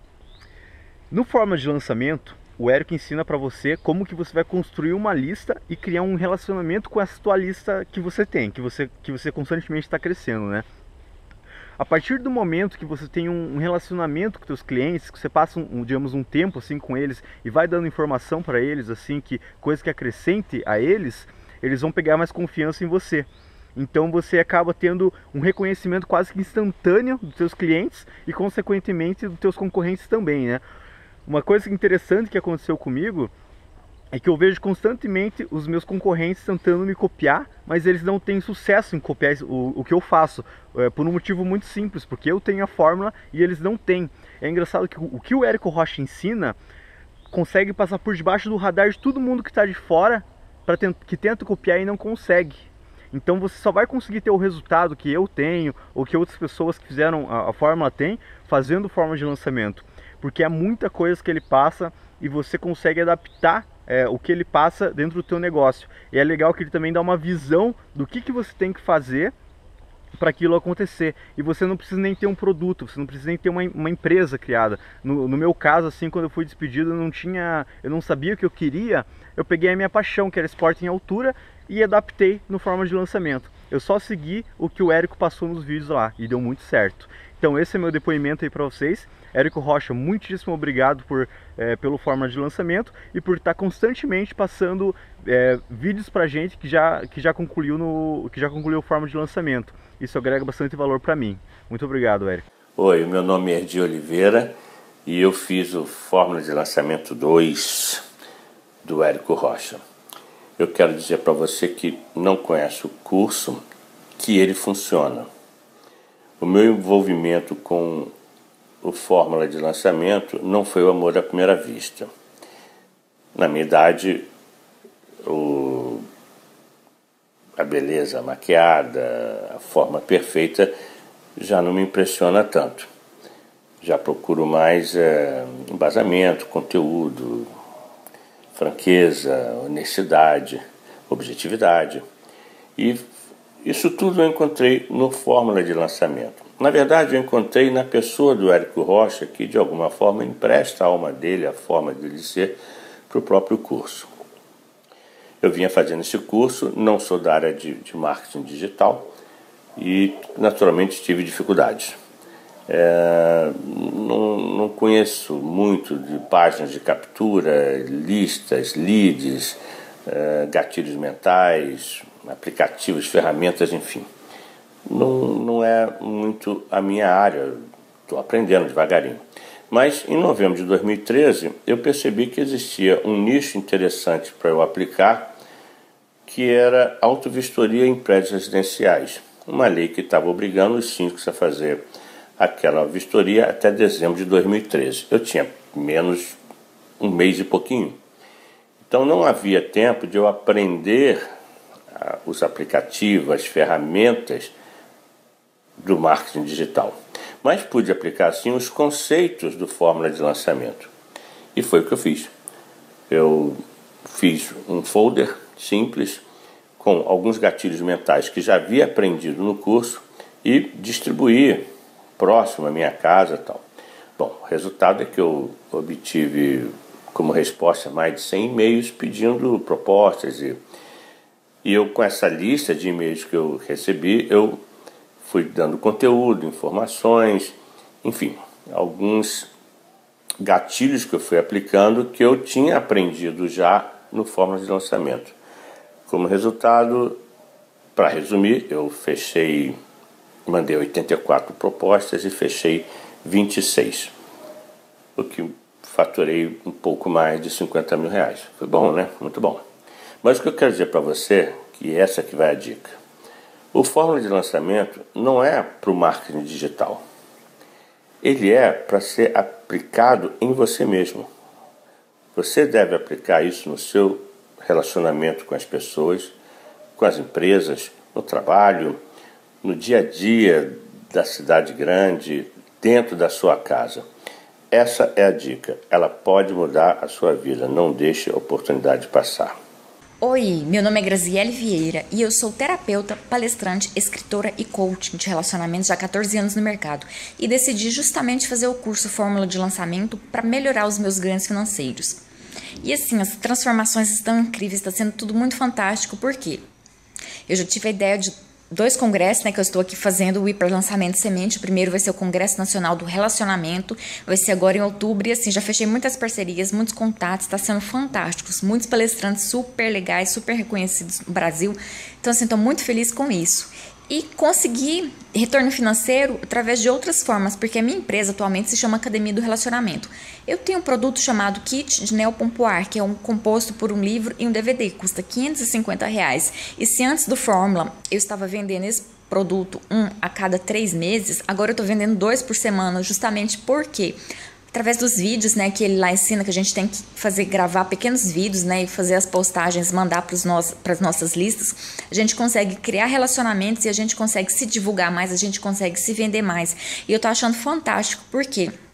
Speaker 13: no Fórmula de Lançamento, o Érico ensina para você como que você vai construir uma lista e criar um relacionamento com essa tua lista que você tem, que você, que você constantemente está crescendo, né? A partir do momento que você tem um relacionamento com seus clientes, que você passa um, digamos, um tempo assim com eles e vai dando informação para eles, assim, que coisa que acrescente a eles, eles vão pegar mais confiança em você. Então você acaba tendo um reconhecimento quase que instantâneo dos seus clientes e consequentemente dos seus concorrentes também, né? Uma coisa interessante que aconteceu comigo é que eu vejo constantemente os meus concorrentes tentando me copiar, mas eles não têm sucesso em copiar o, o que eu faço, é, por um motivo muito simples, porque eu tenho a fórmula e eles não têm. É engraçado que o, o que o Érico Rocha ensina consegue passar por debaixo do radar de todo mundo que está de fora, pra tent, que tenta copiar e não consegue. Então você só vai conseguir ter o resultado que eu tenho, ou que outras pessoas que fizeram a, a fórmula têm, fazendo fórmula de lançamento. Porque é muita coisa que ele passa e você consegue adaptar É, o que ele passa dentro do teu negócio. E é legal que ele também dá uma visão do que, que você tem que fazer para aquilo acontecer. E você não precisa nem ter um produto, você não precisa nem ter uma, uma empresa criada. No, no meu caso, assim, quando eu fui despedido, eu não tinha, eu não sabia o que eu queria. Eu peguei a minha paixão, que era esporte em altura, e adaptei no Fórmula de Lançamento. Eu só segui o que o Érico passou nos vídeos lá e deu muito certo. Então esse é meu depoimento aí para vocês. Érico Rocha, muitíssimo obrigado por, é, pelo Fórmula de Lançamento e por estar constantemente passando é, vídeos pra gente que já, que já concluiu no, que já concluiu o Fórmula de Lançamento. Isso agrega bastante valor para mim. Muito obrigado, Érico.
Speaker 14: Oi, meu nome é Erdi Oliveira e eu fiz o Fórmula de Lançamento dois do Érico Rocha. Eu quero dizer para você que não conhece o curso, que ele funciona. O meu envolvimento com o Fórmula de Lançamento não foi o amor à primeira vista. Na minha idade, o... a beleza maquiada, a forma perfeita já não me impressiona tanto. Já procuro mais é, embasamento, conteúdo, franqueza, honestidade, objetividade. E isso tudo eu encontrei no Fórmula de Lançamento. Na verdade, eu encontrei na pessoa do Érico Rocha, que de alguma forma empresta a alma dele, a forma dele ser, para o próprio curso. Eu vinha fazendo esse curso, não sou da área de, de marketing digital e naturalmente tive dificuldades. É, não, não conheço muito de páginas de captura, listas, leads, é, gatilhos mentais, aplicativos, ferramentas, enfim. Não, não é muito a minha área, estou aprendendo devagarinho. Mas em novembro de dois mil e treze eu percebi que existia um nicho interessante para eu aplicar, que era autovistoria em prédios residenciais. Uma lei que estava obrigando os síndicos a fazer aquela vistoria até dezembro de dois mil e treze. Eu tinha menos um mês e pouquinho. Então não havia tempo de eu aprender ah, os aplicativos, as ferramentas do marketing digital. Mas pude aplicar sim os conceitos do Fórmula de Lançamento. E foi o que eu fiz. Eu fiz um folder simples com alguns gatilhos mentais que já havia aprendido no curso e distribuí próximo à minha casa e tal. Bom, o resultado é que eu obtive como resposta mais de cem e-mails pedindo propostas e, e eu, com essa lista de e-mails que eu recebi, eu fui dando conteúdo, informações, enfim, alguns gatilhos que eu fui aplicando que eu tinha aprendido já no Fórmula de Lançamento. Como resultado, para resumir, eu fechei, mandei oitenta e quatro propostas e fechei vinte e seis, o que faturei um pouco mais de cinquenta mil reais. Foi bom, né? Muito bom. Mas o que eu quero dizer para você, que essa que vai a dica, o Fórmula de Lançamento não é para o marketing digital. Ele é para ser aplicado em você mesmo. Você deve aplicar isso no seu relacionamento com as pessoas, com as empresas, no trabalho, no dia a dia da cidade grande, dentro da sua casa. Essa é a dica. Ela pode mudar a sua vida. Não deixe a oportunidade passar.
Speaker 15: Oi, meu nome é Graziele Vieira e eu sou terapeuta, palestrante, escritora e coaching de relacionamentos já há quatorze anos no mercado e decidi justamente fazer o curso Fórmula de Lançamento para melhorar os meus ganhos financeiros. E assim, as transformações estão incríveis, está sendo tudo muito fantástico, porque eu já tive a ideia de dois congressos, né, que eu estou aqui fazendo o hiperlançamento semente. O primeiro vai ser o Congresso Nacional do Relacionamento, vai ser agora em outubro, e assim, já fechei muitas parcerias, muitos contatos, está sendo fantásticos, muitos palestrantes super legais, super reconhecidos no Brasil, então assim, estou muito feliz com isso. E consegui retorno financeiro através de outras formas, porque a minha empresa atualmente se chama Academia do Relacionamento. Eu tenho um produto chamado Kit de Neopompoar, que é um composto por um livro e um D V D, custa quinhentos e cinquenta reais. E se antes do Fórmula eu estava vendendo esse produto um a cada três meses, agora eu estou vendendo dois por semana, justamente porque através dos vídeos, né, que ele lá ensina que a gente tem que fazer, gravar pequenos vídeos, né, e fazer as postagens, mandar para as nossas listas, a gente consegue criar relacionamentos e a gente consegue se divulgar mais, a gente consegue se vender mais. E eu tô achando fantástico, porque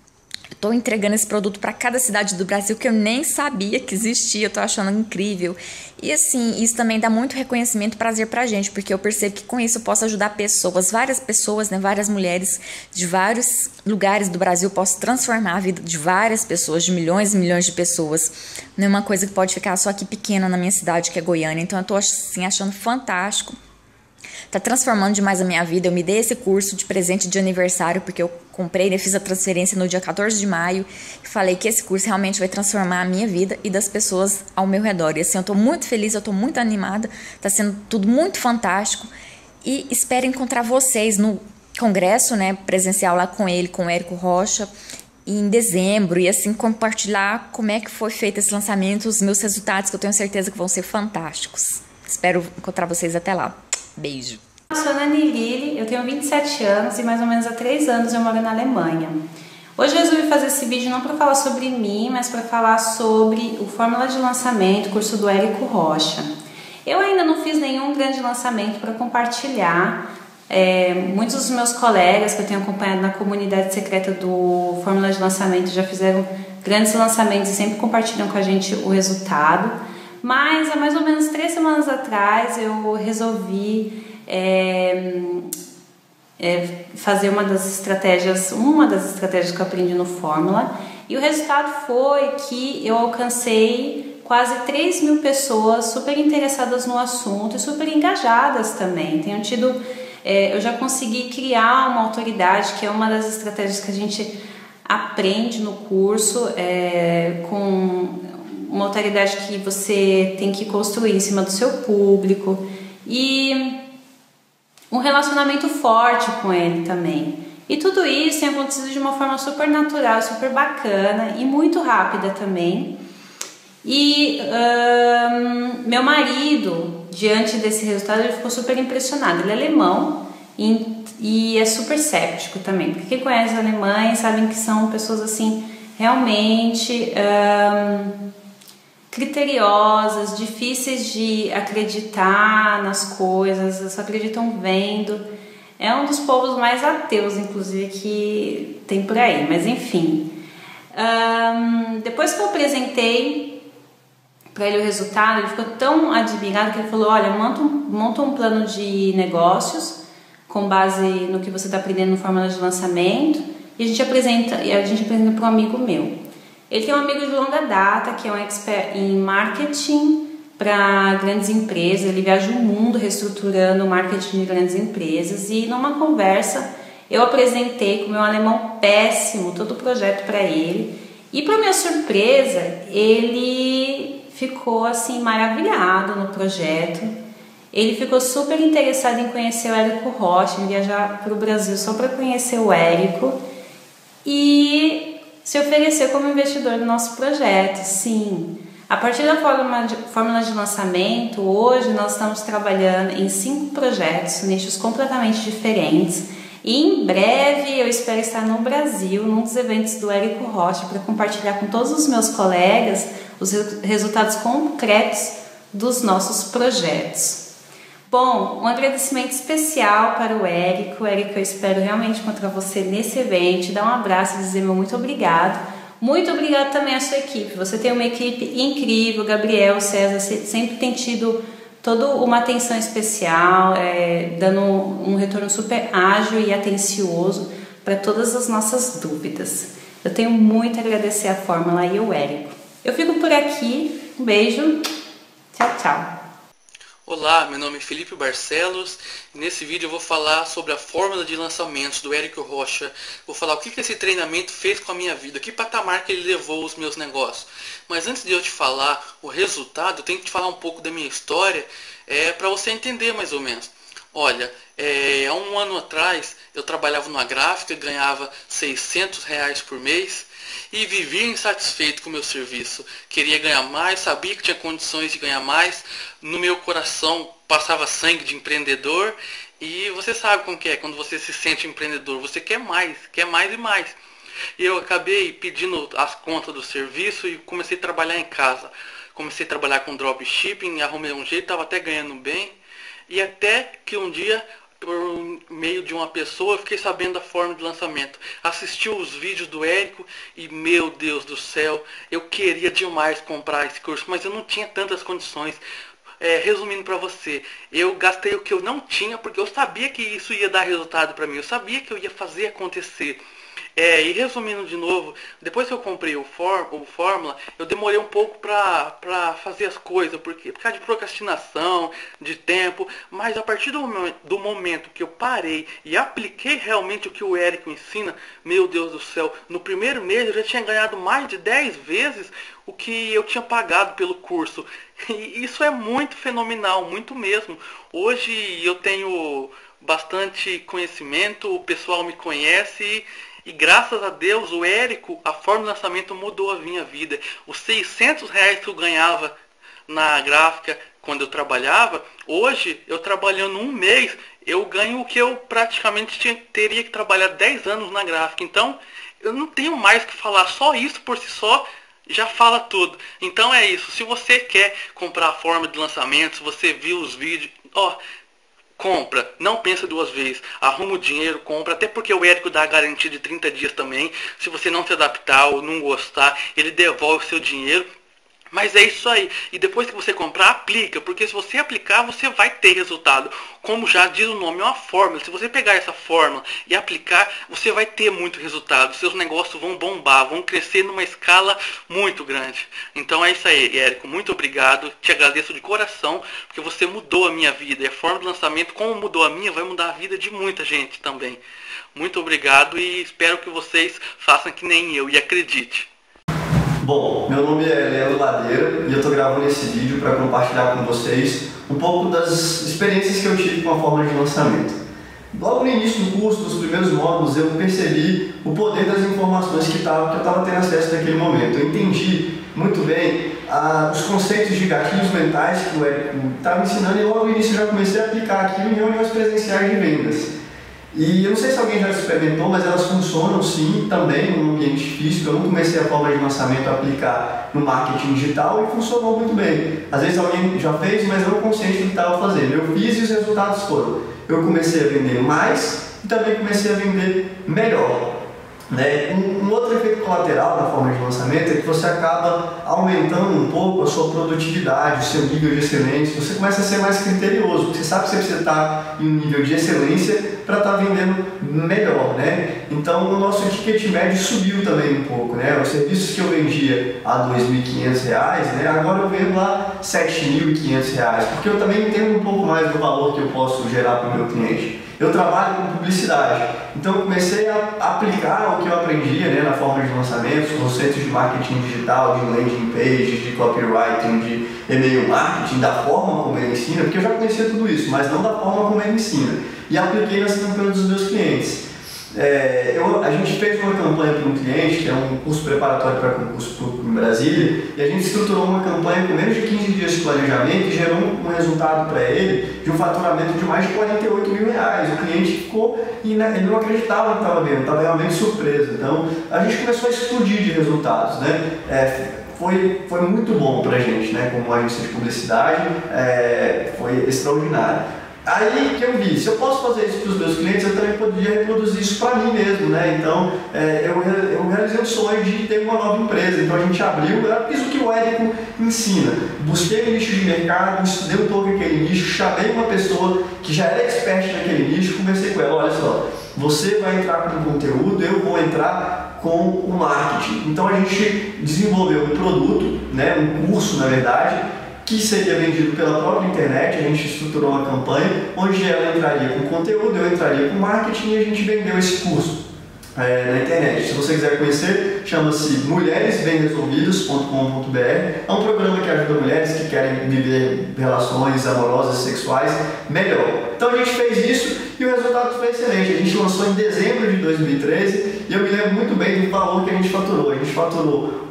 Speaker 15: Estou entregando esse produto para cada cidade do Brasil que eu nem sabia que existia. Eu tô achando incrível. E assim, isso também dá muito reconhecimento e prazer pra gente, porque eu percebo que com isso eu posso ajudar pessoas, várias pessoas, né, várias mulheres de vários lugares do Brasil. Posso transformar a vida de várias pessoas, de milhões e milhões de pessoas. Não é uma coisa que pode ficar só aqui pequena na minha cidade, que é Goiânia. Então eu tô assim, achando fantástico. Tá transformando demais a minha vida. Eu me dei esse curso de presente de aniversário, porque eu comprei, né, fiz a transferência no dia quatorze de maio e falei que esse curso realmente vai transformar a minha vida e das pessoas ao meu redor. E assim, eu tô muito feliz, eu tô muito animada, tá sendo tudo muito fantástico e espero encontrar vocês no congresso, né, presencial lá com ele, com o Érico Rocha, em dezembro, e assim compartilhar como é que foi feito esse lançamento, os meus resultados, que eu tenho certeza que vão ser fantásticos. Espero encontrar vocês até lá. Beijo.
Speaker 16: Eu sou a Nani Lili, eu tenho vinte e sete anos e mais ou menos há três anos eu moro na Alemanha. Hoje eu resolvi fazer esse vídeo não para falar sobre mim, mas para falar sobre o Fórmula de Lançamento, curso do Érico Rocha. Eu ainda não fiz nenhum grande lançamento para compartilhar. É, muitos dos meus colegas que eu tenho acompanhado na comunidade secreta do Fórmula de Lançamento já fizeram grandes lançamentos e sempre compartilham com a gente o resultado. Mas há mais ou menos três semanas atrás eu resolvi é, é, fazer uma das estratégias, uma das estratégias que eu aprendi no Fórmula, e o resultado foi que eu alcancei quase três mil pessoas super interessadas no assunto e super engajadas também. Tenho tido, é, eu já consegui criar uma autoridade, que é uma das estratégias que a gente aprende no curso, é, com uma autoridade que você tem que construir em cima do seu público e um relacionamento forte com ele também. E tudo isso tem acontecido de uma forma super natural, super bacana e muito rápida também. E hum, meu marido, diante desse resultado, ele ficou super impressionado. Ele é alemão e, e é super cético também. Porque quem conhece alemães sabem que são pessoas assim realmente hum, criteriosas, difíceis de acreditar nas coisas, só acreditam vendo. É um dos povos mais ateus, inclusive, que tem por aí, mas enfim. Um, depois que eu apresentei para ele o resultado, ele ficou tão admirado que ele falou: olha, monta um, monta um plano de negócios com base no que você está aprendendo no Fórmula de Lançamento, e a gente apresenta, e a gente apresenta para um amigo meu. Ele tem um amigo de longa data que é um expert em marketing para grandes empresas. Ele viaja o mundo reestruturando o marketing de grandes empresas, e numa conversa eu apresentei com o meu alemão péssimo todo o projeto para ele, e para minha surpresa ele ficou assim maravilhado no projeto. Ele ficou super interessado em conhecer o Érico Rocha, em viajar para o Brasil só para conhecer o Érico e se oferecer como investidor do nosso projeto. Sim, a partir da fórmula de, fórmula de lançamento, hoje nós estamos trabalhando em cinco projetos, nichos completamente diferentes, e em breve eu espero estar no Brasil, num dos eventos do Érico Rocha, para compartilhar com todos os meus colegas os resultados concretos dos nossos projetos. Bom, um agradecimento especial para o Érico. Érico, eu espero realmente encontrar você nesse evento, dar um abraço e dizer meu muito obrigado. Muito obrigado também à sua equipe. Você tem uma equipe incrível, Gabriel, César, sempre tem tido toda uma atenção especial, é, dando um retorno super ágil e atencioso para todas as nossas dúvidas. Eu tenho muito a agradecer a Fórmula e o Érico. Eu fico por aqui. Um beijo. Tchau, tchau.
Speaker 11: Olá, meu nome é Felipe Barcelos e nesse vídeo eu vou falar sobre a fórmula de lançamentos do Érico Rocha. Vou falar o que esse treinamento fez com a minha vida, que patamar que ele levou os meus negócios. Mas antes de eu te falar o resultado, eu tenho que te falar um pouco da minha história, é, para você entender mais ou menos. Olha, é, há um ano atrás eu trabalhava numa gráfica, ganhava seiscentos reais por mês e vivia insatisfeito com o meu serviço. Queria ganhar mais, sabia que tinha condições de ganhar mais. No meu coração passava sangue de empreendedor, e você sabe como que é quando você se sente empreendedor, você quer mais, quer mais e mais. E eu acabei pedindo as contas do serviço e comecei a trabalhar em casa. Comecei a trabalhar com dropshipping, arrumei um jeito, estava até ganhando bem. E até que um dia por meio de uma pessoa, eu fiquei sabendo da forma de lançamento. Assisti os vídeos do Érico e, meu Deus do céu, eu queria demais comprar esse curso, mas eu não tinha tantas condições. É, resumindo para você, eu gastei o que eu não tinha porque eu sabia que isso ia dar resultado para mim, eu sabia que eu ia fazer acontecer. É, e resumindo de novo, depois que eu comprei o, For, o Fórmula, eu demorei um pouco pra, pra fazer as coisas, porque, por causa de procrastinação, de tempo, mas a partir do, do momento que eu parei e apliquei realmente o que o Érico ensina, meu Deus do céu, no primeiro mês eu já tinha ganhado mais de dez vezes o que eu tinha pagado pelo curso. E isso é muito fenomenal, muito mesmo. Hoje eu tenho bastante conhecimento, o pessoal me conhece. E graças a Deus, o Érico, a forma de lançamento mudou a minha vida. Os seiscentos reais que eu ganhava na gráfica quando eu trabalhava, hoje, eu trabalhando um mês, eu ganho o que eu praticamente tinha, teria que trabalhar dez anos na gráfica. Então, eu não tenho mais o que falar. Só isso por si só já fala tudo. Então é isso. Se você quer comprar a forma de lançamento, se você viu os vídeos, ó... compra, não pensa duas vezes, arruma o dinheiro, compra, até porque o Érico dá a garantia de trinta dias também, se você não se adaptar ou não gostar, ele devolve o seu dinheiro, mas é isso aí, e depois que você comprar, aplica, porque se você aplicar, você vai ter resultado, como já diz o nome, é uma fórmula, se você pegar essa fórmula e aplicar, você vai ter muito resultado, seus negócios vão bombar, vão crescer numa escala muito grande. Então é isso aí, Érico, muito obrigado, te agradeço de coração, porque você mudou a minha vida, e a forma de lançamento, como mudou a minha, vai mudar a vida de muita gente também. Muito obrigado e espero que vocês façam que nem eu, e acredite.
Speaker 17: Bom, meu nome é Leandro Ladeira e eu estou gravando esse vídeo para compartilhar com vocês um pouco das experiências que eu tive com a forma de lançamento. Logo no início do curso, nos primeiros módulos, eu percebi o poder das informações que, tava, que eu estava tendo acesso naquele momento. Eu entendi muito bem ah, os conceitos de gatilhos mentais que o Érico estava ensinando e logo no início eu já comecei a aplicar aquilo em reuniões presenciais de vendas. E eu não sei se alguém já experimentou, mas elas funcionam sim, também no ambiente físico. Eu não comecei a forma de lançamento a aplicar no marketing digital e funcionou muito bem. Às vezes alguém já fez, mas não consciente do que estava fazendo. Eu fiz e os resultados foram. Eu comecei a vender mais e também comecei a vender melhor. Né? Um, um outro efeito colateral da forma de lançamento é que você acaba aumentando um pouco a sua produtividade, o seu nível de excelência, você começa a ser mais criterioso, você sabe que você precisa estar em um nível de excelência para estar vendendo melhor, né? Então o nosso ticket médio subiu também um pouco, né? Os serviços que eu vendia a dois mil e quinhentos reais, né? Agora eu vendo lá sete mil e quinhentos reais, porque eu também entendo um pouco mais do valor que eu posso gerar para o meu cliente. Eu trabalho com publicidade, então eu comecei a aplicar o que eu aprendia, né, na forma de lançamentos, conceitos de marketing digital, de landing pages, de copywriting, de e-mail marketing, da forma como ele ensina, porque eu já conhecia tudo isso, mas não da forma como ele ensina. E apliquei nas campanhas dos meus clientes. É, eu, a gente fez uma campanha para um cliente, que é um curso preparatório para concurso público em Brasília, e a gente estruturou uma campanha com menos de quinze dias de planejamento e gerou um, um resultado para ele de um faturamento de mais de quarenta e oito mil reais. O cliente ficou, e né, ele não acreditava no que estava vendo, estava realmente surpreso. Então a gente começou a explodir de resultados, né? É, foi, foi muito bom para a gente, né? Como agência de publicidade, é, foi extraordinário. Aí que eu vi, se eu posso fazer isso para os meus clientes, eu também poderia reproduzir isso para mim mesmo, né? Então, é, eu, eu realizei o sonho de ter uma nova empresa. Então a gente abriu, eu fiz o que o Érico ensina. Busquei o nicho de mercado, estudei um pouco aquele nicho, chamei uma pessoa que já era expert naquele nicho, conversei com ela, olha só, você vai entrar com o conteúdo, eu vou entrar com o marketing. Então a gente desenvolveu um produto, né, um curso na verdade, que seria vendido pela própria internet. A gente estruturou uma campanha onde ela entraria com conteúdo, eu entraria com marketing e a gente vendeu esse curso é, na internet. Se você quiser conhecer, chama-se mulheres bem resolvidas ponto com ponto br. É um programa que ajuda mulheres que querem viver relações amorosas, sexuais melhor. Então a gente fez isso e o resultado foi excelente. A gente lançou em dezembro de dois mil e treze e eu me lembro muito bem do valor que a gente faturou. A gente faturou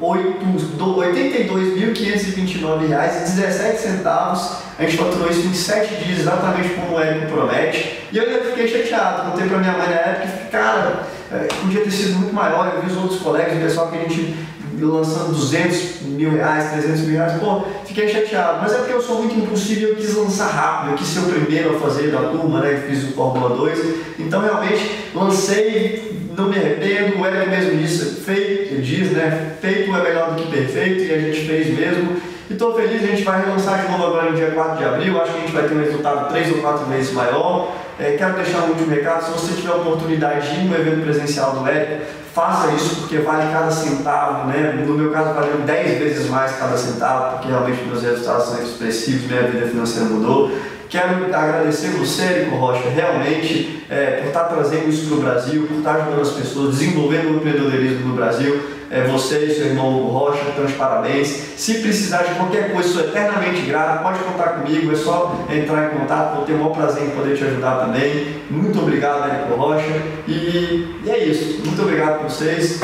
Speaker 17: oitenta e dois mil quinhentos e vinte e nove reais e dezessete centavos. A gente faturou isso em sete dias, exatamente como o Érico promete. E eu ainda fiquei chateado, contei pra minha mãe na época e fiquei, cara, podia ter sido muito maior. Eu vi os outros colegas, o pessoal que a gente lançando duzentos mil reais, trezentos mil reais, pô, fiquei chateado. Mas é porque eu sou muito impulsivo e eu quis lançar rápido, eu quis ser o primeiro a fazer da turma, né, que fiz o Fórmula dois. Então realmente lancei, não me arrependo, o Érico mesmo disse, feito, diz, né, feito é melhor do que perfeito, e a gente fez mesmo. E estou feliz, a gente vai relançar de novo agora no dia quatro de abril, acho que a gente vai ter um resultado três ou quatro vezes maior. É, quero deixar um último recado, se você tiver a oportunidade de ir no evento presencial do Érico, faça isso porque vale cada centavo, né? No meu caso valeu dez vezes mais cada centavo, porque realmente meus resultados são expressivos, minha vida financeira mudou. Quero agradecer você, Érico Rocha, realmente é, por estar trazendo isso para o Brasil, por estar ajudando as pessoas, desenvolvendo o empreendedorismo no Brasil. É, você e seu irmão Hugo Rocha, então de parabéns. Se precisar de qualquer coisa, sou eternamente grato, pode contar comigo, é só entrar em contato, vou ter o maior prazer em poder te ajudar também. Muito obrigado, Érico Rocha. E, e é isso, muito obrigado por vocês.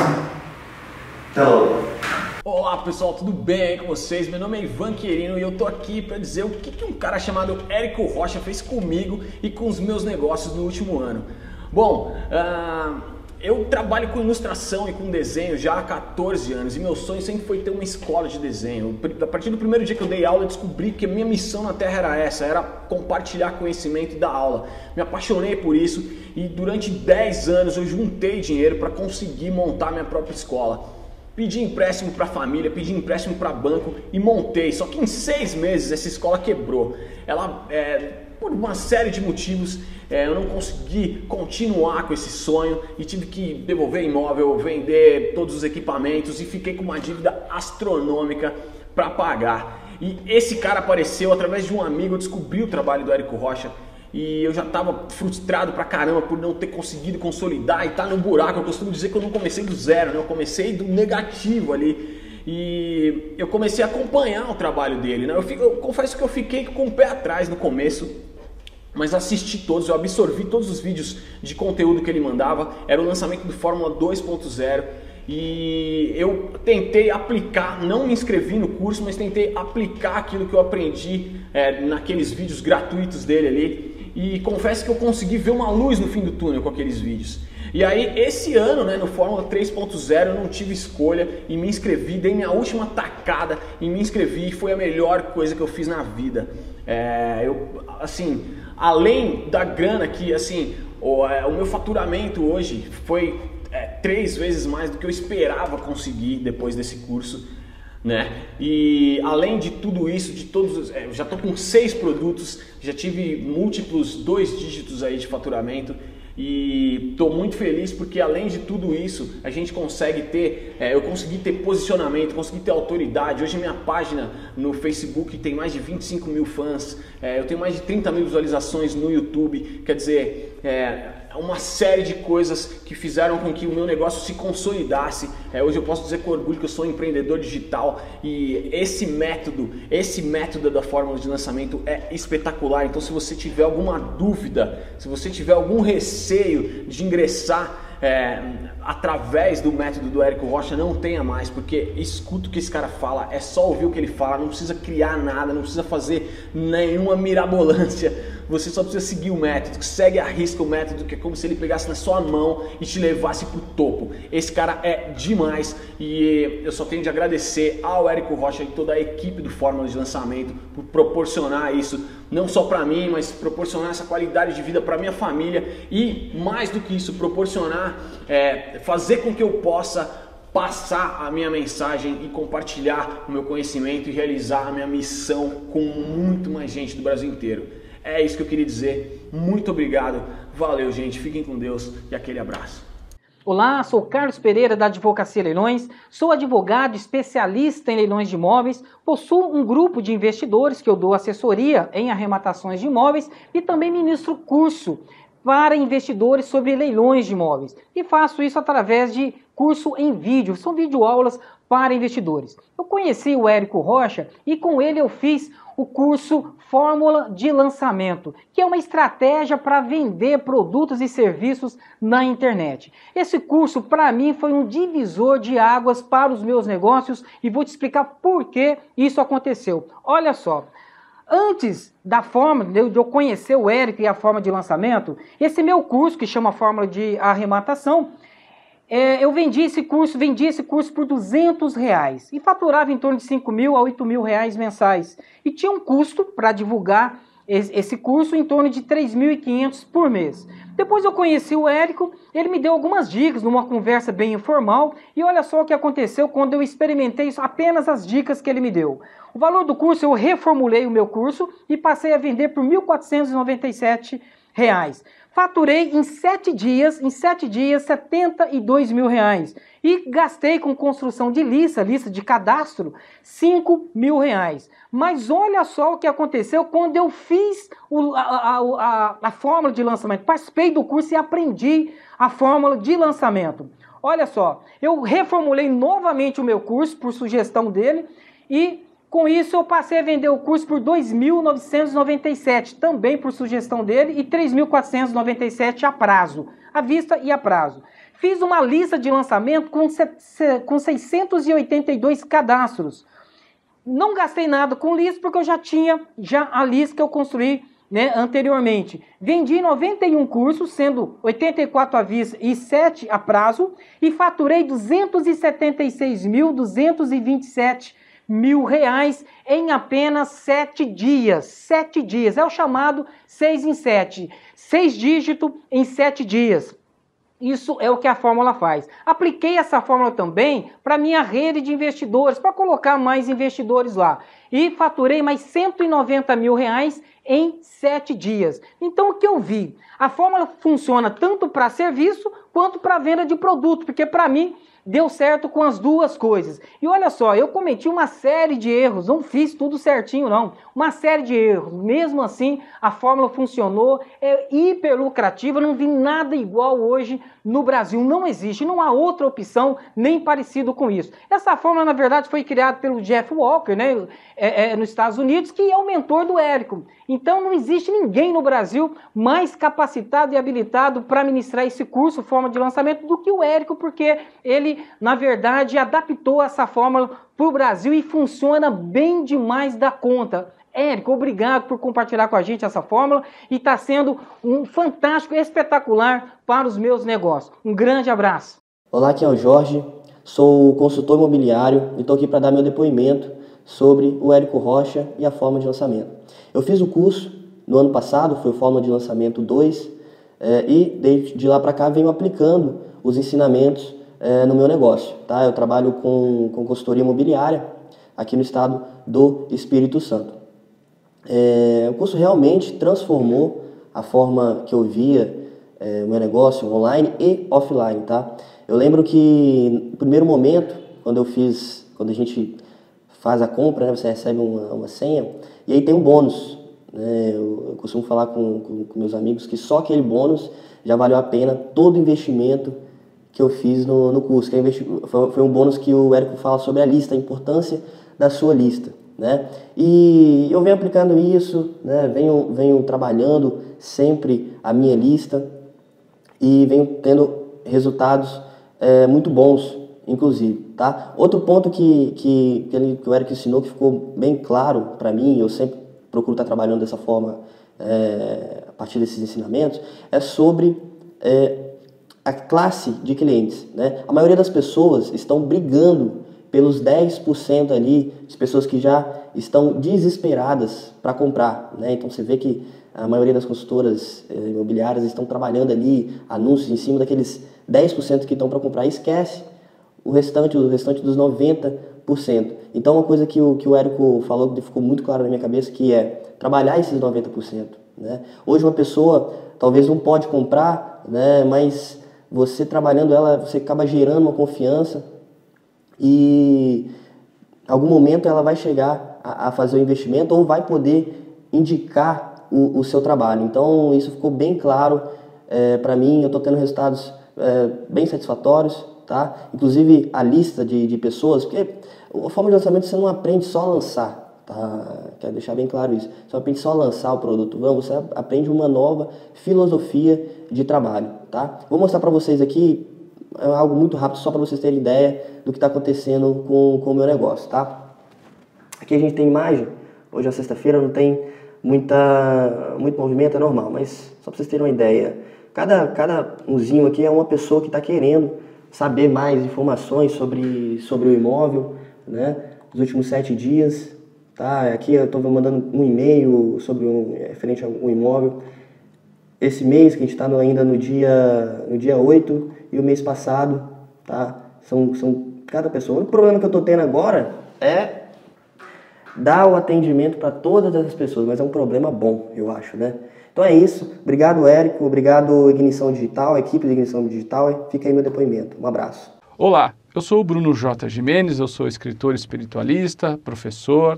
Speaker 17: Até logo.
Speaker 18: Olá pessoal, tudo bem aí com vocês? Meu nome é Ivan Querino e eu tô aqui para dizer o que, que um cara chamado Érico Rocha fez comigo e com os meus negócios no último ano. Bom, uh, eu trabalho com ilustração e com desenho já há quatorze anos e meu sonho sempre foi ter uma escola de desenho. A partir do primeiro dia que eu dei aula eu descobri que a minha missão na Terra era essa, era compartilhar conhecimento e dar aula. Me apaixonei por isso e durante dez anos eu juntei dinheiro para conseguir montar minha própria escola. Pedi empréstimo para a família, pedi empréstimo para banco e montei. Só que em seis meses essa escola quebrou. Ela, é, por uma série de motivos, é, eu não consegui continuar com esse sonho e tive que devolver imóvel, vender todos os equipamentos e fiquei com uma dívida astronômica para pagar. E esse cara apareceu através de um amigo, eu descobri o trabalho do Érico Rocha. E eu já estava frustrado pra caramba por não ter conseguido consolidar e tá no buraco. Eu costumo dizer que eu não comecei do zero, né? Eu comecei do negativo ali. E eu comecei a acompanhar o trabalho dele, né? Eu, fico, eu confesso que eu fiquei com o pé atrás no começo, mas assisti todos, eu absorvi todos os vídeos de conteúdo que ele mandava. Era o lançamento do Fórmula dois ponto zero. E eu tentei aplicar, não me inscrevi no curso, mas tentei aplicar aquilo que eu aprendi é, naqueles vídeos gratuitos dele ali. E confesso que eu consegui ver uma luz no fim do túnel com aqueles vídeos. E aí esse ano, né, no Fórmula três ponto zero, eu não tive escolha e me inscrevi, dei minha última tacada e me inscrevi e foi a melhor coisa que eu fiz na vida. É, eu, assim, além da grana que, assim, o, é, o meu faturamento hoje foi é, três vezes mais do que eu esperava conseguir depois desse curso. Né? E além de tudo isso, de todos, é, eu já estou com seis produtos, já tive múltiplos dois dígitos aí de faturamento e estou muito feliz porque além de tudo isso a gente consegue ter, é, eu consegui ter posicionamento, consegui ter autoridade. Hoje minha página no Facebook tem mais de vinte e cinco mil fãs, é, eu tenho mais de trinta mil visualizações no YouTube, quer dizer, é, uma série de coisas que fizeram com que o meu negócio se consolidasse. É, hoje eu posso dizer com orgulho que eu sou um empreendedor digital e esse método, esse método da fórmula de lançamento é espetacular. Então se você tiver alguma dúvida, se você tiver algum receio de ingressar É, através do método do Érico Rocha, não tenha mais, porque escuta o que esse cara fala, é só ouvir o que ele fala, não precisa criar nada, não precisa fazer nenhuma mirabolância, você só precisa seguir o método, segue a risca o método, que é como se ele pegasse na sua mão e te levasse pro topo. Esse cara é demais e eu só tenho de agradecer ao Érico Rocha e toda a equipe do Fórmula de Lançamento por proporcionar isso, não só para mim, mas proporcionar essa qualidade de vida para minha família e mais do que isso, proporcionar, é, fazer com que eu possa passar a minha mensagem e compartilhar o meu conhecimento e realizar a minha missão com muito mais gente do Brasil inteiro. É isso que eu queria dizer. Muito obrigado. Valeu, gente. Fiquem com Deus e aquele abraço.
Speaker 19: Olá, sou Carlos Pereira da Advocacia Leilões, sou advogado especialista em leilões de imóveis, possuo um grupo de investidores que eu dou assessoria em arrematações de imóveis e também ministro curso para investidores sobre leilões de imóveis e faço isso através de curso em vídeo, são videoaulas para investidores. Eu conheci o Érico Rocha e com ele eu fiz o curso Fórmula de Lançamento, que é uma estratégia para vender produtos e serviços na internet. Esse curso, para mim, foi um divisor de águas para os meus negócios e vou te explicar por que isso aconteceu. Olha só, antes da forma de eu conhecer o Érico e a forma de lançamento, esse meu curso, que chama Fórmula de Arrematação, É, eu vendi esse curso, vendi esse curso por duzentos reais e faturava em torno de cinco mil a oito mil reais mensais. E tinha um custo para divulgar esse curso em torno de três mil e quinhentos por mês. Depois eu conheci o Érico, ele me deu algumas dicas numa conversa bem informal e olha só o que aconteceu quando eu experimentei apenas as dicas que ele me deu. O valor do curso, eu reformulei o meu curso e passei a vender por mil quatrocentos e noventa e sete reais. Faturei em sete dias, em sete dias, setenta e dois mil reais. E gastei com construção de lista, lista de cadastro, cinco mil reais. Mas olha só o que aconteceu quando eu fiz o, a, a, a, a fórmula de lançamento. Participei do curso e aprendi a fórmula de lançamento. Olha só, eu reformulei novamente o meu curso por sugestão dele e com isso eu passei a vender o curso por dois mil novecentos e noventa e sete, também por sugestão dele, e três mil quatrocentos e noventa e sete a prazo, à vista e a prazo. Fiz uma lista de lançamento com, com seiscentos e oitenta e dois cadastros. Não gastei nada com lista porque eu já tinha já a lista que eu construí, né, anteriormente. Vendi noventa e um cursos, sendo oitenta e quatro à vista e sete a prazo, e faturei duzentos e setenta e seis mil duzentos e vinte e sete mil reais em apenas sete dias. Sete dias. É o chamado seis em sete. Seis dígitos em sete dias. Isso é o que a fórmula faz. Apliquei essa fórmula também para minha rede de investidores, para colocar mais investidores lá. E faturei mais cento e noventa mil reais em sete dias. Então o que eu vi? A fórmula funciona tanto para serviço quanto para venda de produto, porque para mim deu certo com as duas coisas. E olha só, eu cometi uma série de erros, não fiz tudo certinho não, uma série de erros. Mesmo assim, a fórmula funcionou, é hiper lucrativa, não vi nada igual hoje no Brasil, não existe, não há outra opção nem parecido com isso. Essa fórmula, na verdade, foi criada pelo Jeff Walker, né, é, é, nos Estados Unidos, que é o mentor do Érico. Então não existe ninguém no Brasil mais capacitado e habilitado para ministrar esse curso, forma de lançamento, do que o Érico, porque ele, na verdade, adaptou essa fórmula para o Brasil e funciona bem demais da conta. Érico, obrigado por compartilhar com a gente essa fórmula e está sendo um fantástico, espetacular para os meus negócios. Um grande abraço.
Speaker 20: Olá, aqui é o Jorge, sou consultor imobiliário e estou aqui para dar meu depoimento sobre o Érico Rocha e a fórmula de lançamento. Eu fiz o curso no ano passado, foi o Fórmula de Lançamento dois, eh, e de lá para cá venho aplicando os ensinamentos eh, no meu negócio. Tá? Eu trabalho com, com consultoria imobiliária aqui no estado do Espírito Santo. É, o curso realmente transformou a forma que eu via é, o meu negócio online e offline, tá? Eu lembro que no primeiro momento, quando eu fiz, quando a gente faz a compra, né, você recebe uma, uma senha e aí tem um bônus, né? Eu, eu costumo falar com, com, com meus amigos que só aquele bônus já valeu a pena todo o investimento que eu fiz no, no curso. Que investi... foi, foi um bônus que o Érico fala sobre a lista, a importância da sua lista. Né? E eu venho aplicando isso, né? venho, venho trabalhando sempre a minha lista e venho tendo resultados é, muito bons, inclusive. Tá? Outro ponto que, que, que, ele, que o Érico ensinou, que ficou bem claro para mim, eu sempre procuro estar trabalhando dessa forma é, a partir desses ensinamentos, é sobre é, a classe de clientes. Né? A maioria das pessoas estão brigando pelos dez por cento ali de pessoas que já estão desesperadas para comprar, né? Então você vê que a maioria das consultoras eh, imobiliárias estão trabalhando ali anúncios em cima daqueles dez por cento que estão para comprar e esquece o restante, o restante dos noventa por cento. Então uma coisa que o, que o Érico falou que ficou muito claro na minha cabeça, que é trabalhar esses noventa por cento, né? Hoje uma pessoa talvez não pode comprar, né? Mas você trabalhando ela, você acaba gerando uma confiança e em algum momento ela vai chegar a, a fazer o investimento ou vai poder indicar o, o seu trabalho. Então isso ficou bem claro é, para mim, eu estou tendo resultados é, bem satisfatórios, tá? Inclusive a lista de, de pessoas, porque a forma de lançamento você não aprende só a lançar, tá? Quero deixar bem claro isso, você não aprende só a lançar o produto, não, você aprende uma nova filosofia de trabalho, tá? Vou mostrar para vocês aqui é algo muito rápido, só para vocês terem ideia do que está acontecendo com, com o meu negócio, tá? Aqui a gente tem imagem, hoje é sexta-feira, não tem muita, muito movimento, é normal, mas só para vocês terem uma ideia, cada, cada umzinho aqui é uma pessoa que está querendo saber mais informações sobre, sobre o imóvel, né, nos últimos sete dias, tá? Aqui eu estou mandando um e-mail sobre um, referente ao imóvel. Esse mês, que a gente está ainda no dia, no dia oito, e o mês passado, tá? São, são cada pessoa. O problema que eu estou tendo agora é dar o atendimento para todas essas pessoas, mas é um problema bom, eu acho, né? Então é isso. Obrigado, Érico. Obrigado, Ignição Digital, equipe de Ignição Digital. Fica aí meu depoimento. Um abraço.
Speaker 21: Olá, eu sou o Bruno J. Gimenez, eu sou escritor espiritualista, professor,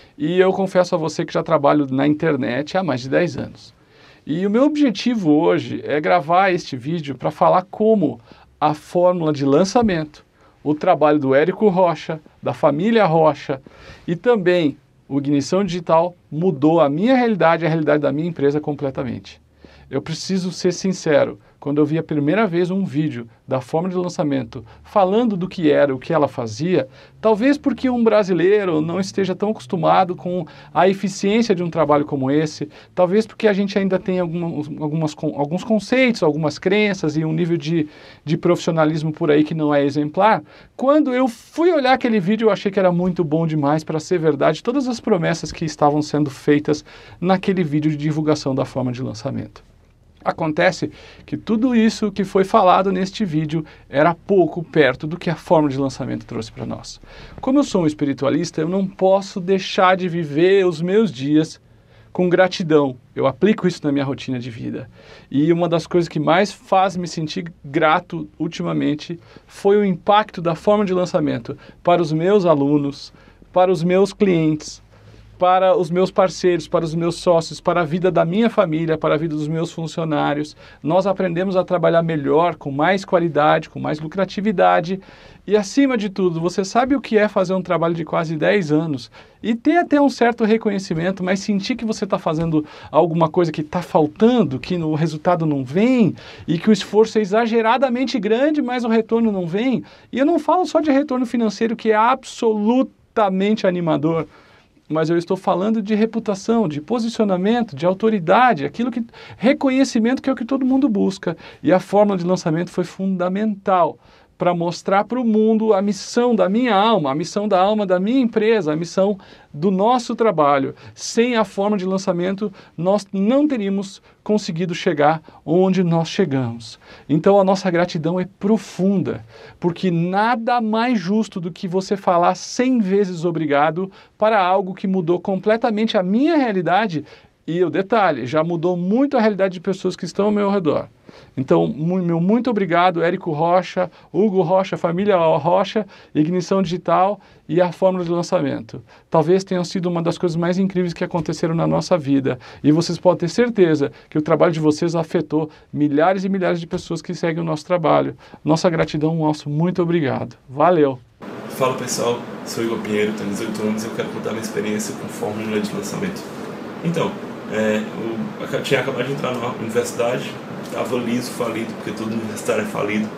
Speaker 21: e eu confesso a você que já trabalho na internet há mais de dez anos. E o meu objetivo hoje é gravar este vídeo para falar como a fórmula de lançamento, o trabalho do Érico Rocha, da família Rocha e também o Ignição Digital mudou a minha realidade e a realidade da minha empresa completamente. Eu preciso ser sincero, quando eu vi a primeira vez um vídeo da forma de lançamento falando do que era, o que ela fazia, talvez porque um brasileiro não esteja tão acostumado com a eficiência de um trabalho como esse, talvez porque a gente ainda tem algumas, algumas, alguns conceitos, algumas crenças e um nível de, de profissionalismo por aí que não é exemplar. Quando eu fui olhar aquele vídeo, eu achei que era muito bom demais para ser verdade todas as promessas que estavam sendo feitas naquele vídeo de divulgação da forma de lançamento. Acontece que tudo isso que foi falado neste vídeo era pouco perto do que a forma de lançamento trouxe para nós. Como eu sou um espiritualista, eu não posso deixar de viver os meus dias com gratidão. Eu aplico isso na minha rotina de vida. E uma das coisas que mais faz me sentir grato ultimamente foi o impacto da forma de lançamento para os meus alunos, para os meus clientes, para os meus parceiros, para os meus sócios, para a vida da minha família, para a vida dos meus funcionários. Nós aprendemos a trabalhar melhor, com mais qualidade, com mais lucratividade e, acima de tudo, você sabe o que é fazer um trabalho de quase dez anos e ter até um certo reconhecimento, mas sentir que você está fazendo alguma coisa que está faltando, que o resultado não vem e que o esforço é exageradamente grande, mas o retorno não vem. E eu não falo só de retorno financeiro, que é absolutamente animador, mas eu estou falando de reputação, de posicionamento, de autoridade, aquilo que reconhecimento que é o que todo mundo busca. E a fórmula de lançamento foi fundamental para mostrar para o mundo a missão da minha alma, a missão da alma da minha empresa, a missão do nosso trabalho. Sem a forma de lançamento, nós não teríamos conseguido chegar onde nós chegamos. Então a nossa gratidão é profunda, porque nada mais justo do que você falar cem vezes obrigado para algo que mudou completamente a minha realidade e o detalhe, já mudou muito a realidade de pessoas que estão ao meu redor. Então, meu muito obrigado, Érico Rocha, Hugo Rocha, família Rocha, Ignição Digital e a fórmula de lançamento. Talvez tenham sido uma das coisas mais incríveis que aconteceram na nossa vida. E vocês podem ter certeza que o trabalho de vocês afetou milhares e milhares de pessoas que seguem o nosso trabalho. Nossa gratidão, nosso muito obrigado. Valeu!
Speaker 22: Fala pessoal, sou Igor Pinheiro, tenho dezoito anos e eu quero contar minha experiência com fórmula de lançamento. Então, é, eu tinha acabado de entrar na universidade, estava liso, falido, porque todo universitário é falido,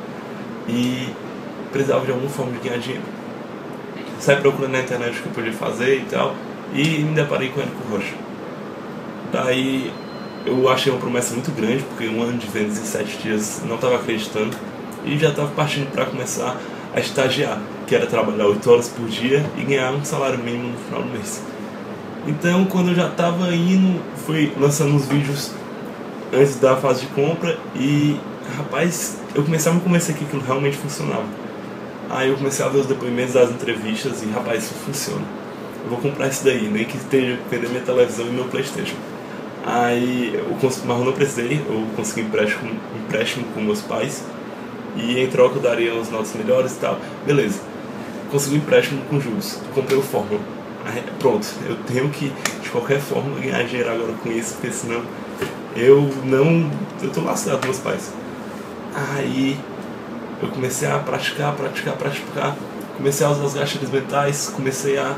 Speaker 22: e precisava de alguma forma de ganhar dinheiro. Saí procurando na internet o que eu podia fazer e tal, e me deparei com o Érico Rocha. Daí eu achei uma promessa muito grande, porque um ano de vendas em sete dias não estava acreditando, e já estava partindo para começar a estagiar, que era trabalhar oito horas por dia e ganhar um salário mínimo no final do mês. Então, quando eu já estava indo, fui lançando uns vídeos antes da fase de compra e, rapaz, eu comecei a me convencer que aquilo realmente funcionava. Aí eu comecei a ver os depoimentos das entrevistas e, rapaz, isso funciona. Eu vou comprar isso daí, nem que esteja vendendo minha televisão e meu PlayStation. Aí, eu consegui, mas eu não precisei, eu consegui empréstimo, empréstimo com meus pais e em troca eu daria umas notas melhores e tal. Beleza, consegui um empréstimo com juros, comprei o Fórmula. Aí, pronto, eu tenho que, de qualquer forma, ganhar dinheiro agora com isso, porque senão eu não... eu tô lascado com meus pais. Aí eu comecei a praticar, praticar, praticar, comecei a usar as gatilhos mentais, comecei a,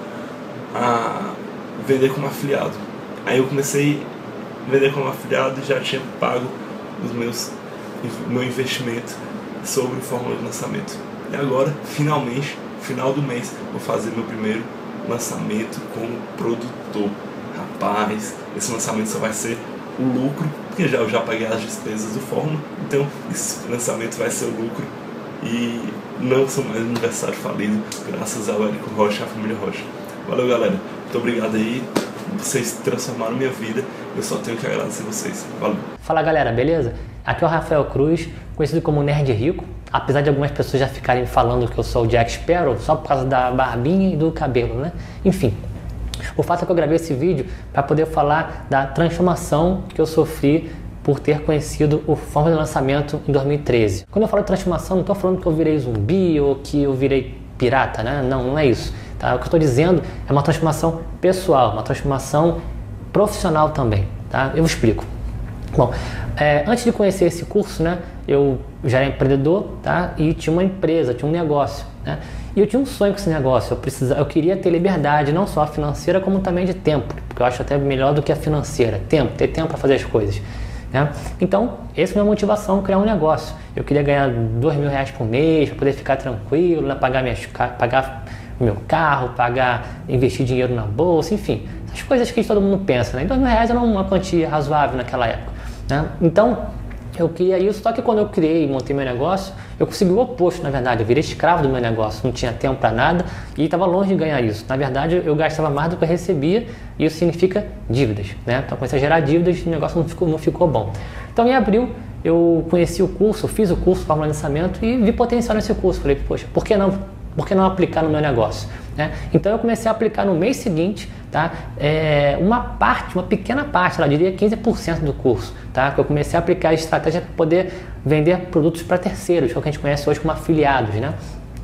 Speaker 22: a vender como afiliado. Aí eu comecei a vender como afiliado e já tinha pago os meus, meu investimento sobre fórmula de lançamento. E agora, finalmente, final do mês, vou fazer meu primeiro lançamento como produtor. Rapaz, esse lançamento só vai ser o lucro, porque já, eu já paguei as despesas do Fórmula, então esse lançamento vai ser o lucro e não sou mais um aniversário falido, graças ao Érico Rocha e à família Rocha. Valeu, galera. Muito obrigado aí. Vocês transformaram minha vida. Eu só tenho que agradecer vocês. Valeu.
Speaker 1: Fala, galera, beleza? Aqui é o Rafael Cruz, conhecido como Nerd Rico. Apesar de algumas pessoas já ficarem falando que eu sou o Jack Sparrow só por causa da barbinha e do cabelo, né? Enfim, o fato é que eu gravei esse vídeo para poder falar da transformação que eu sofri por ter conhecido o Fórmula de Lançamento em dois mil e treze. Quando eu falo de transformação, não estou falando que eu virei zumbi ou que eu virei pirata, né? Não, não é isso. Tá? O que eu estou dizendo é uma transformação pessoal, uma transformação profissional também. Tá? Eu explico. Bom, é, antes de conhecer esse curso, né, eu já era empreendedor, tá, e tinha uma empresa, tinha um negócio, né, e eu tinha um sonho com esse negócio. Eu, precisava, eu queria ter liberdade, não só financeira, como também de tempo, porque eu acho até melhor do que a financeira, tempo, ter tempo para fazer as coisas. Né? Então, essa é a minha motivação, criar um negócio. Eu queria ganhar dois mil reais por mês para poder ficar tranquilo, né, pagar, minhas, pagar meu carro, pagar, investir dinheiro na bolsa, enfim, essas coisas que todo mundo pensa. Né? E dois mil reais era uma quantia razoável naquela época. Né? Então, eu queria isso, só que quando eu criei e montei meu negócio, eu consegui o oposto, na verdade. Eu virei escravo do meu negócio, não tinha tempo para nada e estava longe de ganhar isso. Na verdade, eu gastava mais do que eu recebia e isso significa dívidas. Né? Então, comecei a gerar dívidas e o negócio não ficou, não ficou bom. Então, em abril, eu conheci o curso, fiz o curso Fórmula de Lançamento e vi potencial nesse curso. Falei, poxa, por que não, por que não aplicar no meu negócio? Né? Então, eu comecei a aplicar no mês seguinte, tá? É, uma parte, uma pequena parte, eu diria quinze por cento do curso, tá? Que eu comecei a aplicar a estratégia para poder vender produtos para terceiros, que é o que a gente conhece hoje como afiliados, né?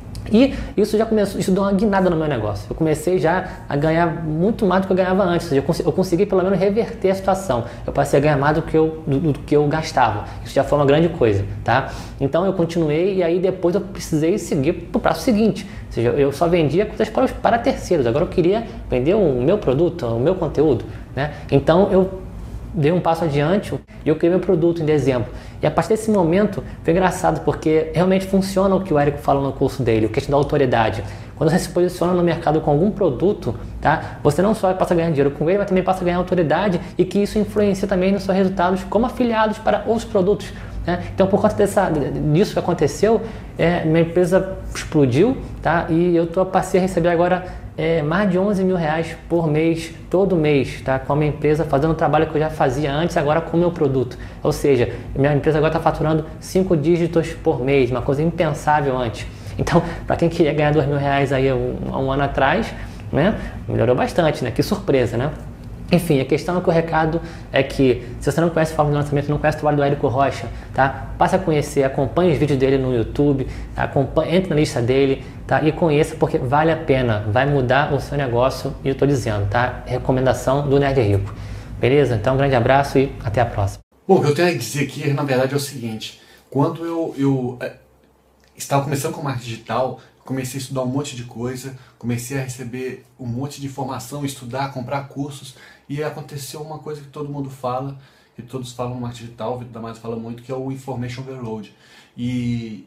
Speaker 1: E isso já começou, isso deu uma guinada no meu negócio. Eu comecei já a ganhar muito mais do que eu ganhava antes. Ou seja, eu, consegui, eu consegui pelo menos reverter a situação. Eu passei a ganhar mais do que eu, do, do que eu gastava. Isso já foi uma grande coisa, tá? Então eu continuei e aí depois eu precisei seguir para o passo seguinte. Ou seja, eu só vendia coisas para, os, para terceiros. Agora eu queria vender o meu produto, o meu conteúdo, né? Então eu dei um passo adiante e eu criei meu produto em dezembro. E a partir desse momento foi engraçado, porque realmente funciona o que o Érico fala no curso dele, o questão da autoridade. Quando você se posiciona no mercado com algum produto, tá, você não só passa a ganhar dinheiro com ele, mas também passa a ganhar autoridade e que isso influencia também nos seus resultados como afiliados para outros produtos. Né? Então, por conta dessa, disso que aconteceu, é, minha empresa explodiu, tá? E eu tô, passei a receber agora é, mais de onze mil reais por mês, todo mês, tá? Com a minha empresa, fazendo o trabalho que eu já fazia antes, agora com o meu produto. Ou seja, minha empresa agora está faturando cinco dígitos por mês, uma coisa impensável antes. Então, para quem queria ganhar dois mil reais aí um, um ano atrás, né? Melhorou bastante, né? Que surpresa, né? Enfim, a questão é que o recado é que, se você não conhece o Fórmula de Lançamento, não conhece o trabalho do Érico Rocha, tá? Passe a conhecer, acompanhe os vídeos dele no YouTube, acompanhe, entre na lista dele, tá? E conheça, porque vale a pena, vai mudar o seu negócio, e eu tô dizendo, tá? Recomendação do Nerd Rico. Beleza? Então, um grande abraço e até a próxima.
Speaker 3: Bom, o que eu tenho a dizer aqui, na verdade, é o seguinte. Quando eu, eu é, estava começando com marketing digital, comecei a estudar um monte de coisa, comecei a receber um monte de informação, estudar, comprar cursos, e aconteceu uma coisa que todo mundo fala, que todos falam no marketing digital, o Vitor Damasio fala muito, que é o Information Overload. E,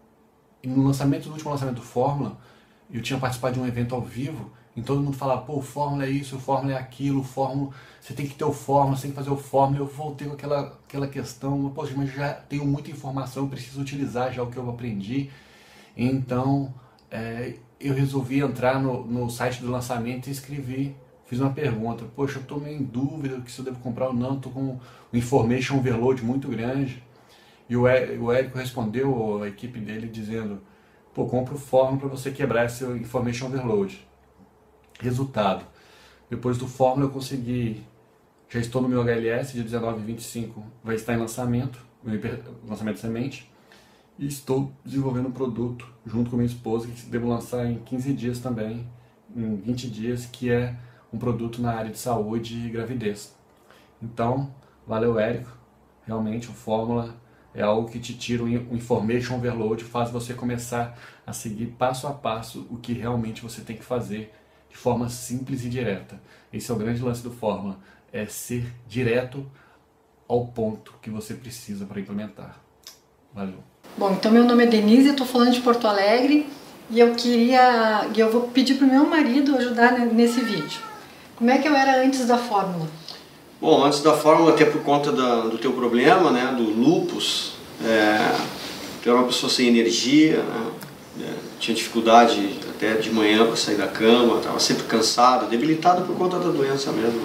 Speaker 3: e no lançamento, no último lançamento do Fórmula, eu tinha participado de um evento ao vivo, e todo mundo falava, pô, o Fórmula é isso, o Fórmula é aquilo, o Fórmula, você tem que ter o Fórmula, você tem que fazer o Fórmula, e eu voltei com aquela, aquela questão, poxa, mas já tenho muita informação, eu preciso utilizar já o que eu aprendi. Então, é, eu resolvi entrar no, no site do lançamento e escrevi, fiz uma pergunta, poxa, eu estou meio em dúvida se eu devo comprar ou não, estou com um information overload muito grande. E o Érico respondeu, a equipe dele, dizendo, pô, compra o Fórmula para você quebrar esse information overload. Resultado, depois do Fórmula eu consegui, já estou no meu H L S, dia dezenove e vinte e cinco vai estar em lançamento, meu lançamento de semente. E estou desenvolvendo um produto junto com minha esposa, que devo lançar em quinze dias também, em vinte dias, que é um produto na área de saúde e gravidez. Então, valeu, Érico. Realmente, o Fórmula é algo que te tira o information overload, faz você começar a seguir passo a passo o que realmente você tem que fazer de forma simples e direta. Esse é o grande lance do Fórmula, é ser direto ao ponto que você precisa para implementar. Valeu.
Speaker 23: Bom, então meu nome é Denise, eu estou falando de Porto Alegre e eu queria, eu vou pedir para o meu marido ajudar nesse vídeo. Como é que eu era antes da Fórmula?
Speaker 24: Bom, antes da Fórmula, até por conta da, do teu problema, né, do lúpus, é,
Speaker 17: Eu era uma pessoa sem energia, né? Tinha dificuldade até de manhã para sair da cama, estava sempre cansado, debilitado por conta da doença mesmo.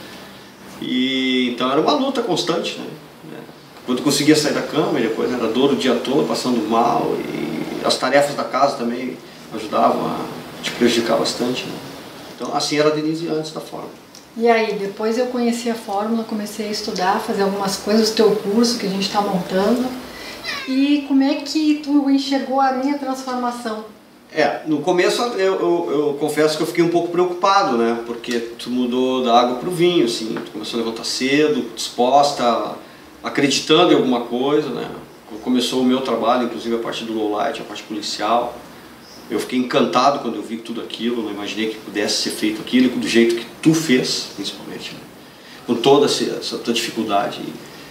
Speaker 17: E então era uma luta constante, né? Quando conseguia sair da cama, e depois era dor o dia todo, passando mal, e as tarefas da casa também ajudavam a te prejudicar bastante, né? Então assim era a Denise antes da Fórmula.
Speaker 23: E aí, depois eu conheci a Fórmula, comecei a estudar, fazer algumas coisas do teu curso que a gente está montando. E como é que tu enxergou a minha transformação?
Speaker 17: É, no começo eu, eu, eu confesso que eu fiquei um pouco preocupado, né? Porque tu mudou da água para o vinho, assim, tu começou a levantar cedo, disposta, acreditando em alguma coisa, né? Começou o meu trabalho, inclusive a parte do low light, a parte policial. Eu fiquei encantado quando eu vi tudo aquilo, não imaginei que pudesse ser feito aquilo, do jeito que tu fez, principalmente, né? Com toda essa, essa tua dificuldade.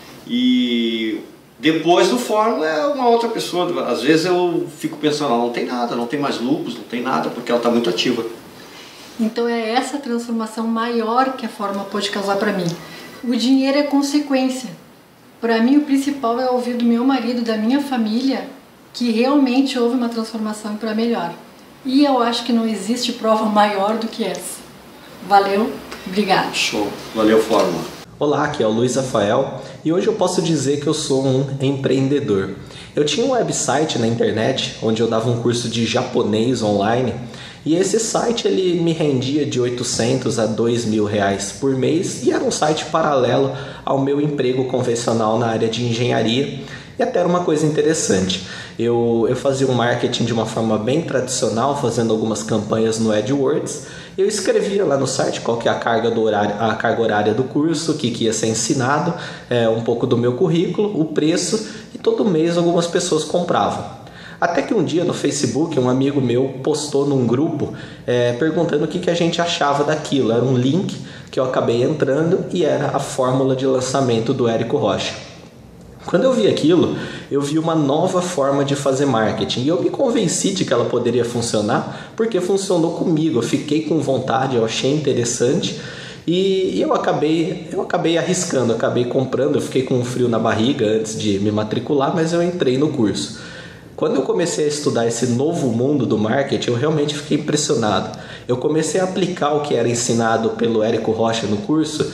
Speaker 17: E depois do Fórmula é uma outra pessoa. Às vezes eu fico pensando, não, não tem nada, não tem mais lupus, não tem nada, porque ela está muito ativa.
Speaker 23: Então é essa transformação maior que a Fórmula pode causar para mim. O dinheiro é consequência. Para mim o principal é ouvir do meu marido, da minha família, que realmente houve uma transformação para melhor. E eu acho que não existe prova maior do que essa. Valeu, obrigado.
Speaker 17: Show, valeu Fórmula.
Speaker 2: Olá, aqui é o Luiz Rafael e hoje eu posso dizer que eu sou um empreendedor. Eu tinha um website na internet onde eu dava um curso de japonês online e esse site ele me rendia de oitocentos a dois mil reais por mês e era um site paralelo ao meu emprego convencional na área de engenharia. E até era uma coisa interessante, eu, eu fazia um marketing de uma forma bem tradicional, fazendo algumas campanhas no AdWords. Eu escrevia lá no site qual que é a carga, do horário, a carga horária do curso, o que, que ia ser ensinado, é, um pouco do meu currículo, o preço, e todo mês algumas pessoas compravam. Até que um dia no Facebook um amigo meu postou num grupo é, perguntando o que, que a gente achava daquilo. Era um link que eu acabei entrando e era a fórmula de lançamento do Érico Rocha. Quando eu vi aquilo, eu vi uma nova forma de fazer marketing e eu me convenci de que ela poderia funcionar porque funcionou comigo. Eu fiquei com vontade, eu achei interessante e eu acabei, eu acabei arriscando, eu acabei comprando. Eu fiquei com um frio na barriga antes de me matricular, mas eu entrei no curso. Quando eu comecei a estudar esse novo mundo do marketing, eu realmente fiquei impressionado. Eu comecei a aplicar o que era ensinado pelo Érico Rocha no curso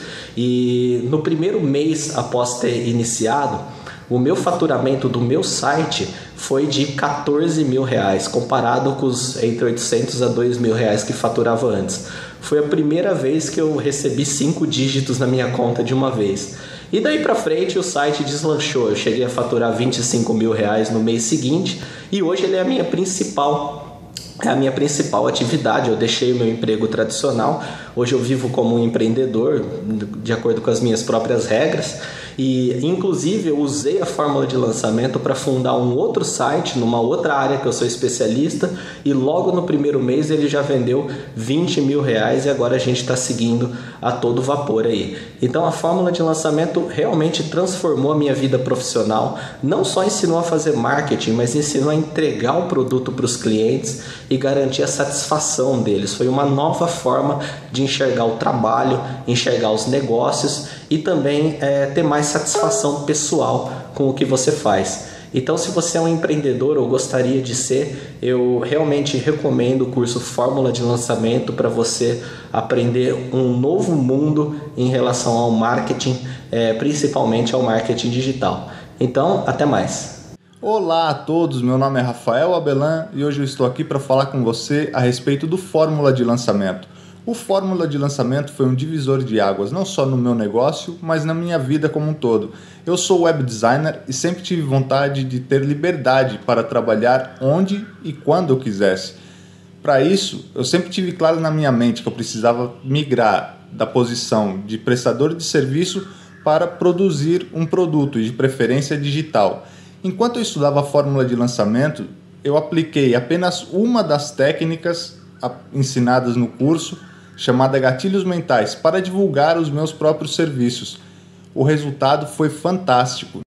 Speaker 2: e no primeiro mês após ter iniciado, o meu faturamento do meu site foi de quatorze mil reais, comparado com os entre oitocentos a dois mil reais que faturava antes. Foi a primeira vez que eu recebi cinco dígitos na minha conta de uma vez. E daí pra frente o site deslanchou, eu cheguei a faturar vinte e cinco mil reais no mês seguinte e hoje ele é a minha principal É a minha principal atividade. Eu deixei o meu emprego tradicional, hoje eu vivo como um empreendedor, de acordo com as minhas próprias regras, e inclusive eu usei a fórmula de lançamento para fundar um outro site numa outra área que eu sou especialista, e logo no primeiro mês ele já vendeu vinte mil reais e agora a gente está seguindo a todo vapor aí. Então a fórmula de lançamento realmente transformou a minha vida profissional, não só ensinou a fazer marketing, mas ensinou a entregar o produto para os clientes e garantir a satisfação deles. Foi uma nova forma de enxergar o trabalho, enxergar os negócios e também é, ter mais satisfação pessoal com o que você faz. Então, se você é um empreendedor ou gostaria de ser, eu realmente recomendo o curso Fórmula de Lançamento para você aprender um novo mundo em relação ao marketing, é, principalmente ao marketing digital. Então, até mais!
Speaker 4: Olá a todos, meu nome é Rafael Abelan e hoje eu estou aqui para falar com você a respeito do Fórmula de Lançamento. O Fórmula de Lançamento foi um divisor de águas, não só no meu negócio, mas na minha vida como um todo. Eu sou web designer e sempre tive vontade de ter liberdade para trabalhar onde e quando eu quisesse. Para isso, eu sempre tive claro na minha mente que eu precisava migrar da posição de prestador de serviço para produzir um produto, de preferência digital. Enquanto eu estudava a fórmula de lançamento, eu apliquei apenas uma das técnicas ensinadas no curso, chamada gatilhos mentais, para divulgar os meus próprios serviços. O resultado foi fantástico.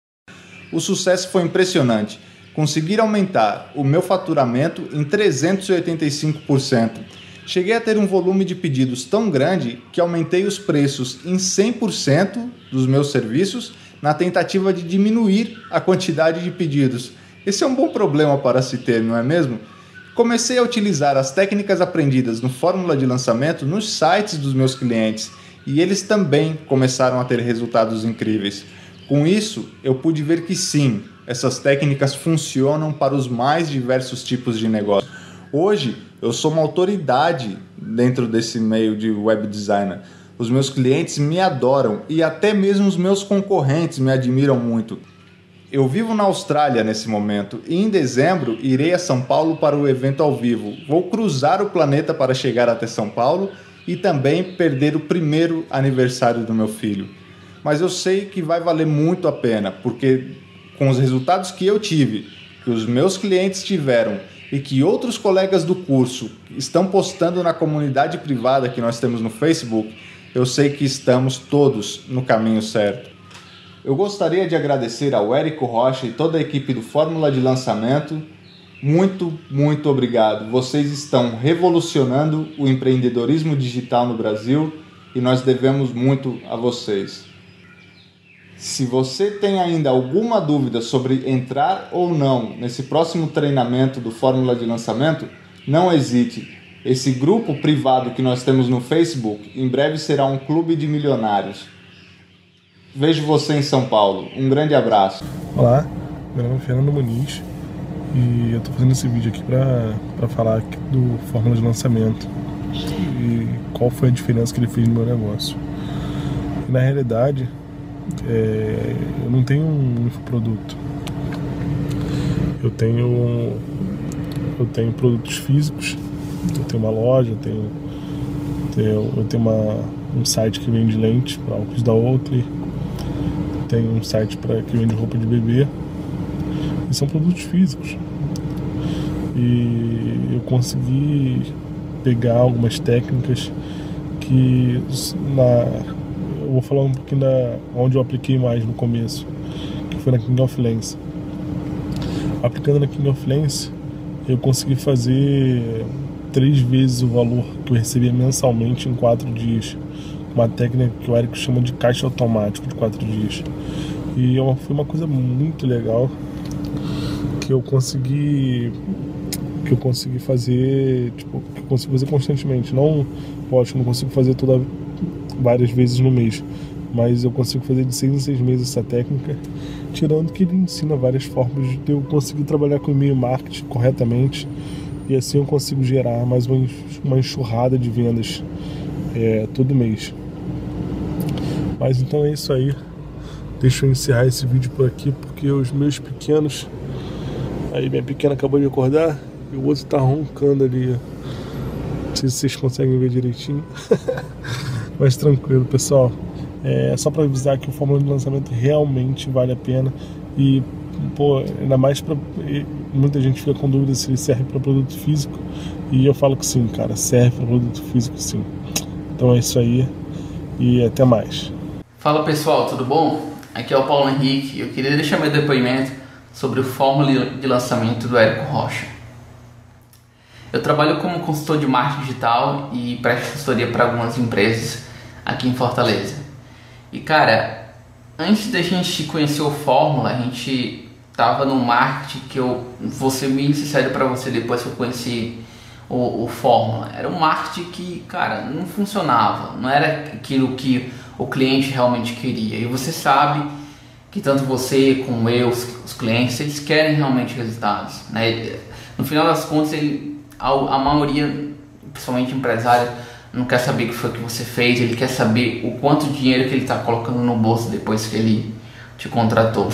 Speaker 4: O sucesso foi impressionante. Consegui aumentar o meu faturamento em trezentos e oitenta e cinco por cento. Cheguei a ter um volume de pedidos tão grande que aumentei os preços em cem por cento dos meus serviços na tentativa de diminuir a quantidade de pedidos. Esse é um bom problema para se ter, não é mesmo? Comecei a utilizar as técnicas aprendidas no Fórmula de Lançamento nos sites dos meus clientes e eles também começaram a ter resultados incríveis. Com isso, eu pude ver que sim, essas técnicas funcionam para os mais diversos tipos de negócio. Hoje, eu sou uma autoridade dentro desse meio de web designer. Os meus clientes me adoram e até mesmo os meus concorrentes me admiram muito. Eu vivo na Austrália nesse momento e em dezembro irei a São Paulo para o evento ao vivo. Vou cruzar o planeta para chegar até São Paulo e também perder o primeiro aniversário do meu filho. Mas eu sei que vai valer muito a pena, porque com os resultados que eu tive, que os meus clientes tiveram e que outros colegas do curso estão postando na comunidade privada que nós temos no Facebook, eu sei que estamos todos no caminho certo. Eu gostaria de agradecer ao Érico Rocha e toda a equipe do Fórmula de Lançamento. Muito, muito obrigado. Vocês estão revolucionando o empreendedorismo digital no Brasil e nós devemos muito a vocês. Se você tem ainda alguma dúvida sobre entrar ou não nesse próximo treinamento do Fórmula de Lançamento, não hesite. Esse grupo privado que nós temos no Facebook em breve será um clube de milionários. Vejo você em São Paulo. Um grande abraço.
Speaker 5: Olá, meu nome é Fernando Muniz e eu estou fazendo esse vídeo aqui para falar do Fórmula de Lançamento e qual foi a diferença que ele fez no meu negócio. E, na realidade, é, eu não tenho um infoproduto. Eu tenho, eu tenho produtos físicos, eu tenho uma loja, eu tenho, tenho, eu tenho uma, um site que vende lentes para óculos da Oakley. Tem um site pra, que vende roupa de bebê. E são produtos físicos. E eu consegui pegar algumas técnicas que na, eu vou falar um pouquinho da onde eu apliquei mais no começo, que foi na King of Lens. Aplicando na King of Lens, eu consegui fazer três vezes o valor que eu recebia mensalmente em quatro dias. Uma técnica que o Érico chama de caixa automático de quatro dias. E é uma, foi uma coisa muito legal que eu consegui que eu consegui fazer, tipo, que eu consigo fazer constantemente. Não, lógico, não consigo fazer toda várias vezes no mês, mas eu consigo fazer de seis em seis meses essa técnica, tirando que ele ensina várias formas de eu conseguir trabalhar com e-mail marketing corretamente e assim eu consigo gerar mais uma, uma enxurrada de vendas é, todo mês. Mas então é isso aí. Deixa eu encerrar esse vídeo por aqui, porque os meus pequenos... Aí minha pequena acabou de acordar e o outro tá roncando ali. Não sei se vocês conseguem ver direitinho. Mas tranquilo, pessoal. É só para avisar que o Fórmula de Lançamento realmente vale a pena. E, pô, ainda mais pra... Muita gente fica com dúvida se ele serve para produto físico. E eu falo que sim, cara. Serve para produto físico, sim. Então é isso aí. E até mais.
Speaker 6: Fala pessoal, tudo bom? Aqui é o Paulo Henrique. Eu queria deixar meu depoimento sobre o Fórmula de Lançamento do Érico Rocha. Eu trabalho como consultor de marketing digital e presto consultoria para algumas empresas aqui em Fortaleza. E cara, antes da gente conhecer o Fórmula, a gente tava no marketing que eu vou ser bem sincero para você depois que eu conheci o, o Fórmula. Era um marketing que, cara, não funcionava, não era aquilo que o cliente realmente queria. E você sabe que tanto você como eu, os, os clientes, eles querem realmente resultados, né? No final das contas, ele, a, a maioria, principalmente empresário, não quer saber o que foi que você fez, ele quer saber o quanto dinheiro que ele está colocando no bolso depois que ele te contratou.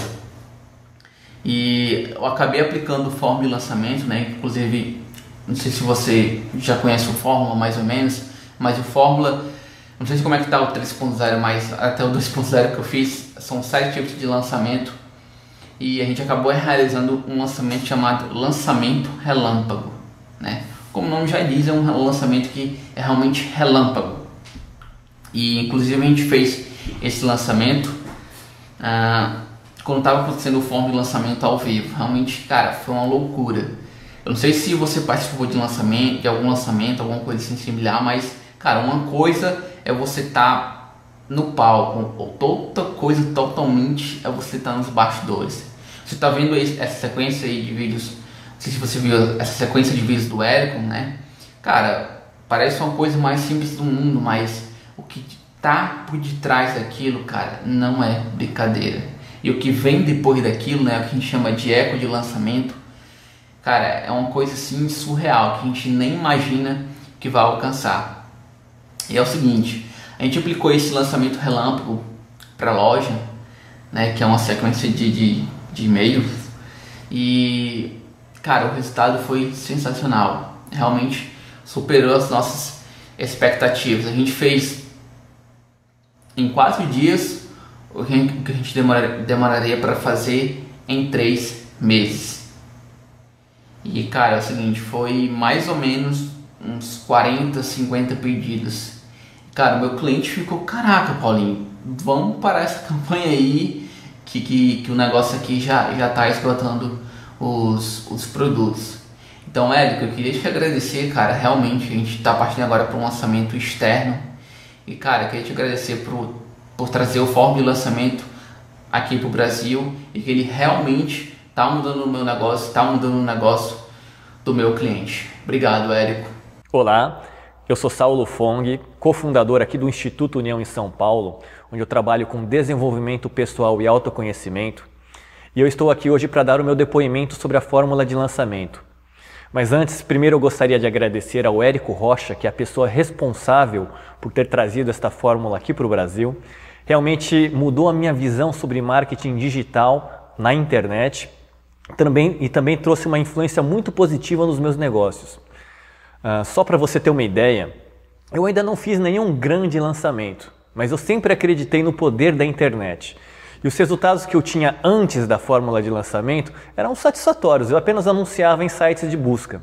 Speaker 6: E eu acabei aplicando o Fórmula de Lançamento, né? Inclusive, não sei se você já conhece o Fórmula mais ou menos, mas o Fórmula, não sei como é que está o três ponto zero, mas até o dois ponto zero que eu fiz, são sete tipos de lançamento. E a gente acabou realizando um lançamento chamado Lançamento Relâmpago, né? Como o nome já diz, é um lançamento que é realmente relâmpago. E inclusive a gente fez esse lançamento ah, quando estava acontecendo o Fórmula de Lançamento ao vivo. Realmente, cara, foi uma loucura. Eu não sei se você participou de lançamento, de algum lançamento, alguma coisa assim similar, mas, cara, uma coisa é você estar tá no palco, outra coisa totalmente é você estar tá nos bastidores. Você tá vendo essa sequência aí de vídeos, não sei se você viu essa sequência de vídeos do Érico, né? Cara, parece uma coisa mais simples do mundo, mas o que tá por detrás daquilo, cara, não é brincadeira. E o que vem depois daquilo, né, o que a gente chama de eco de lançamento, cara, é uma coisa assim surreal, que a gente nem imagina que vai alcançar. E é o seguinte, a gente aplicou esse lançamento relâmpago para a loja, né, que é uma sequência de, de, de e-mails, e cara, o resultado foi sensacional, realmente superou as nossas expectativas. A gente fez em quatro dias o que a gente demora, demoraria para fazer em três meses. E cara, é o seguinte, foi mais ou menos uns quarenta, cinquenta pedidos. Cara, o meu cliente ficou, caraca, Paulinho, vamos parar essa campanha aí, que, que, que o negócio aqui já, já tá esgotando os, os produtos. Então, Érico, eu queria te agradecer, cara, realmente a gente tá partindo agora para um lançamento externo. E cara, eu queria te agradecer por, por trazer o forma de lançamento aqui pro Brasil, e que ele realmente tá mudando o meu negócio, tá mudando o negócio do meu cliente. Obrigado, Érico.
Speaker 1: Olá, eu sou Saulo Fong, cofundador aqui do Instituto União em São Paulo, onde eu trabalho com desenvolvimento pessoal e autoconhecimento. E eu estou aqui hoje para dar o meu depoimento sobre a fórmula de lançamento. Mas antes, primeiro eu gostaria de agradecer ao Érico Rocha, que é a pessoa responsável por ter trazido esta fórmula aqui para o Brasil. Realmente mudou a minha visão sobre marketing digital na internet também, e também trouxe uma influência muito positiva nos meus negócios. Uh, só para você ter uma ideia, eu ainda não fiz nenhum grande lançamento, mas eu sempre acreditei no poder da internet. E os resultados que eu tinha antes da fórmula de lançamento eram satisfatórios, eu apenas anunciava em sites de busca.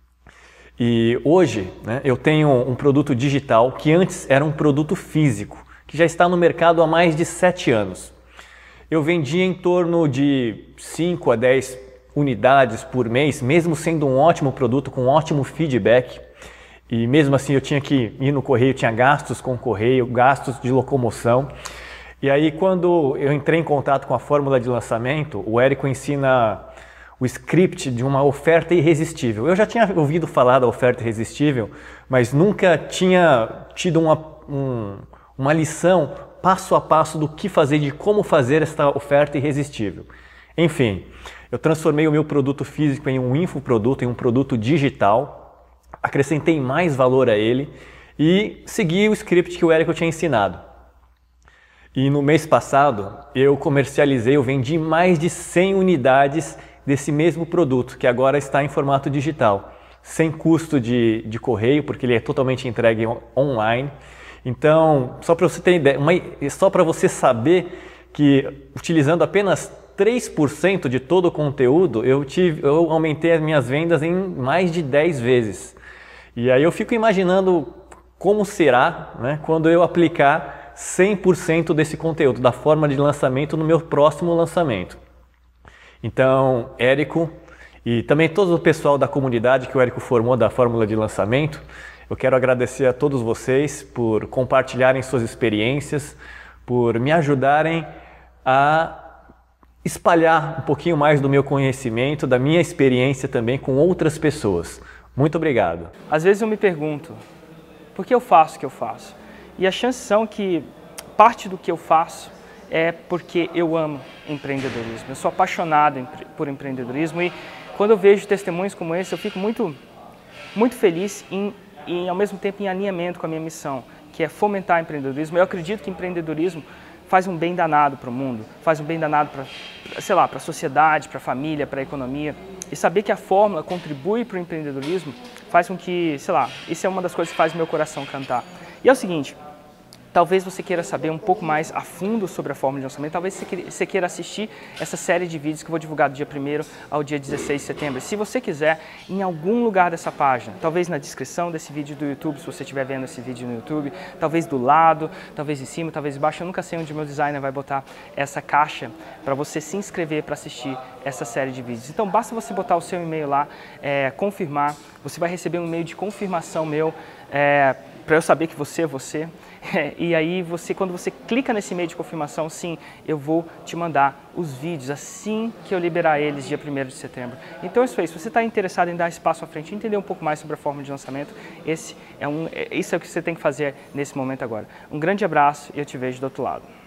Speaker 1: E hoje, né, eu tenho um produto digital que antes era um produto físico, que já está no mercado há mais de sete anos. Eu vendia em torno de cinco a dez unidades por mês, mesmo sendo um ótimo produto, com um ótimo feedback. E mesmo assim eu tinha que ir no correio, tinha gastos com correio, gastos de locomoção. E aí quando eu entrei em contato com a fórmula de lançamento, o Érico ensina o script de uma oferta irresistível. Eu já tinha ouvido falar da oferta irresistível, mas nunca tinha tido uma, um, uma lição passo a passo do que fazer, de como fazer esta oferta irresistível. Enfim, eu transformei o meu produto físico em um infoproduto, em um produto digital, acrescentei mais valor a ele e segui o script que o Érico tinha ensinado. E no mês passado eu comercializei, eu vendi mais de cem unidades desse mesmo produto, que agora está em formato digital, sem custo de, de correio, porque ele é totalmente entregue online. Então, só para você ter ideia, uma, só para você saber que utilizando apenas três por cento de todo o conteúdo, eu, tive, eu aumentei as minhas vendas em mais de dez vezes. E aí eu fico imaginando como será, né, quando eu aplicar cem por cento desse conteúdo, da forma de lançamento, no meu próximo lançamento. Então, Érico e também todo o pessoal da comunidade que o Érico formou da fórmula de lançamento, eu quero agradecer a todos vocês por compartilharem suas experiências, por me ajudarem a espalhar um pouquinho mais do meu conhecimento, da minha experiência também com outras pessoas. Muito obrigado.
Speaker 7: Às vezes eu me pergunto, por que eu faço o que eu faço? E as chances são que parte do que eu faço é porque eu amo empreendedorismo. Eu sou apaixonado por empreendedorismo e quando eu vejo testemunhos como esse, eu fico muito, muito feliz em, e ao mesmo tempo em alinhamento com a minha missão, que é fomentar empreendedorismo. Eu acredito que empreendedorismo faz um bem danado para o mundo, faz um bem danado para, sei lá, para a sociedade, para a família, para a economia. E saber que a fórmula contribui para o empreendedorismo faz com que, sei lá, isso é uma das coisas que faz o meu coração cantar. E é o seguinte, talvez você queira saber um pouco mais a fundo sobre a fórmula de lançamento, talvez você queira assistir essa série de vídeos que eu vou divulgar do dia primeiro ao dia dezesseis de setembro. Se você quiser, em algum lugar dessa página, talvez na descrição desse vídeo do YouTube, se você estiver vendo esse vídeo no YouTube, talvez do lado, talvez em cima, talvez embaixo, eu nunca sei onde o meu designer vai botar essa caixa para você se inscrever para assistir essa série de vídeos. Então basta você botar o seu e-mail lá, é, confirmar, você vai receber um e-mail de confirmação meu, é, para eu saber que você é você. É, e aí, você, quando você clica nesse e-mail de confirmação, sim, eu vou te mandar os vídeos assim que eu liberar eles dia primeiro de setembro. Então, isso é isso. Se você está interessado em dar espaço à frente, entender um pouco mais sobre a fórmula de lançamento, esse é um, é, isso é o que você tem que fazer nesse momento agora. Um grande abraço e eu te vejo do outro lado.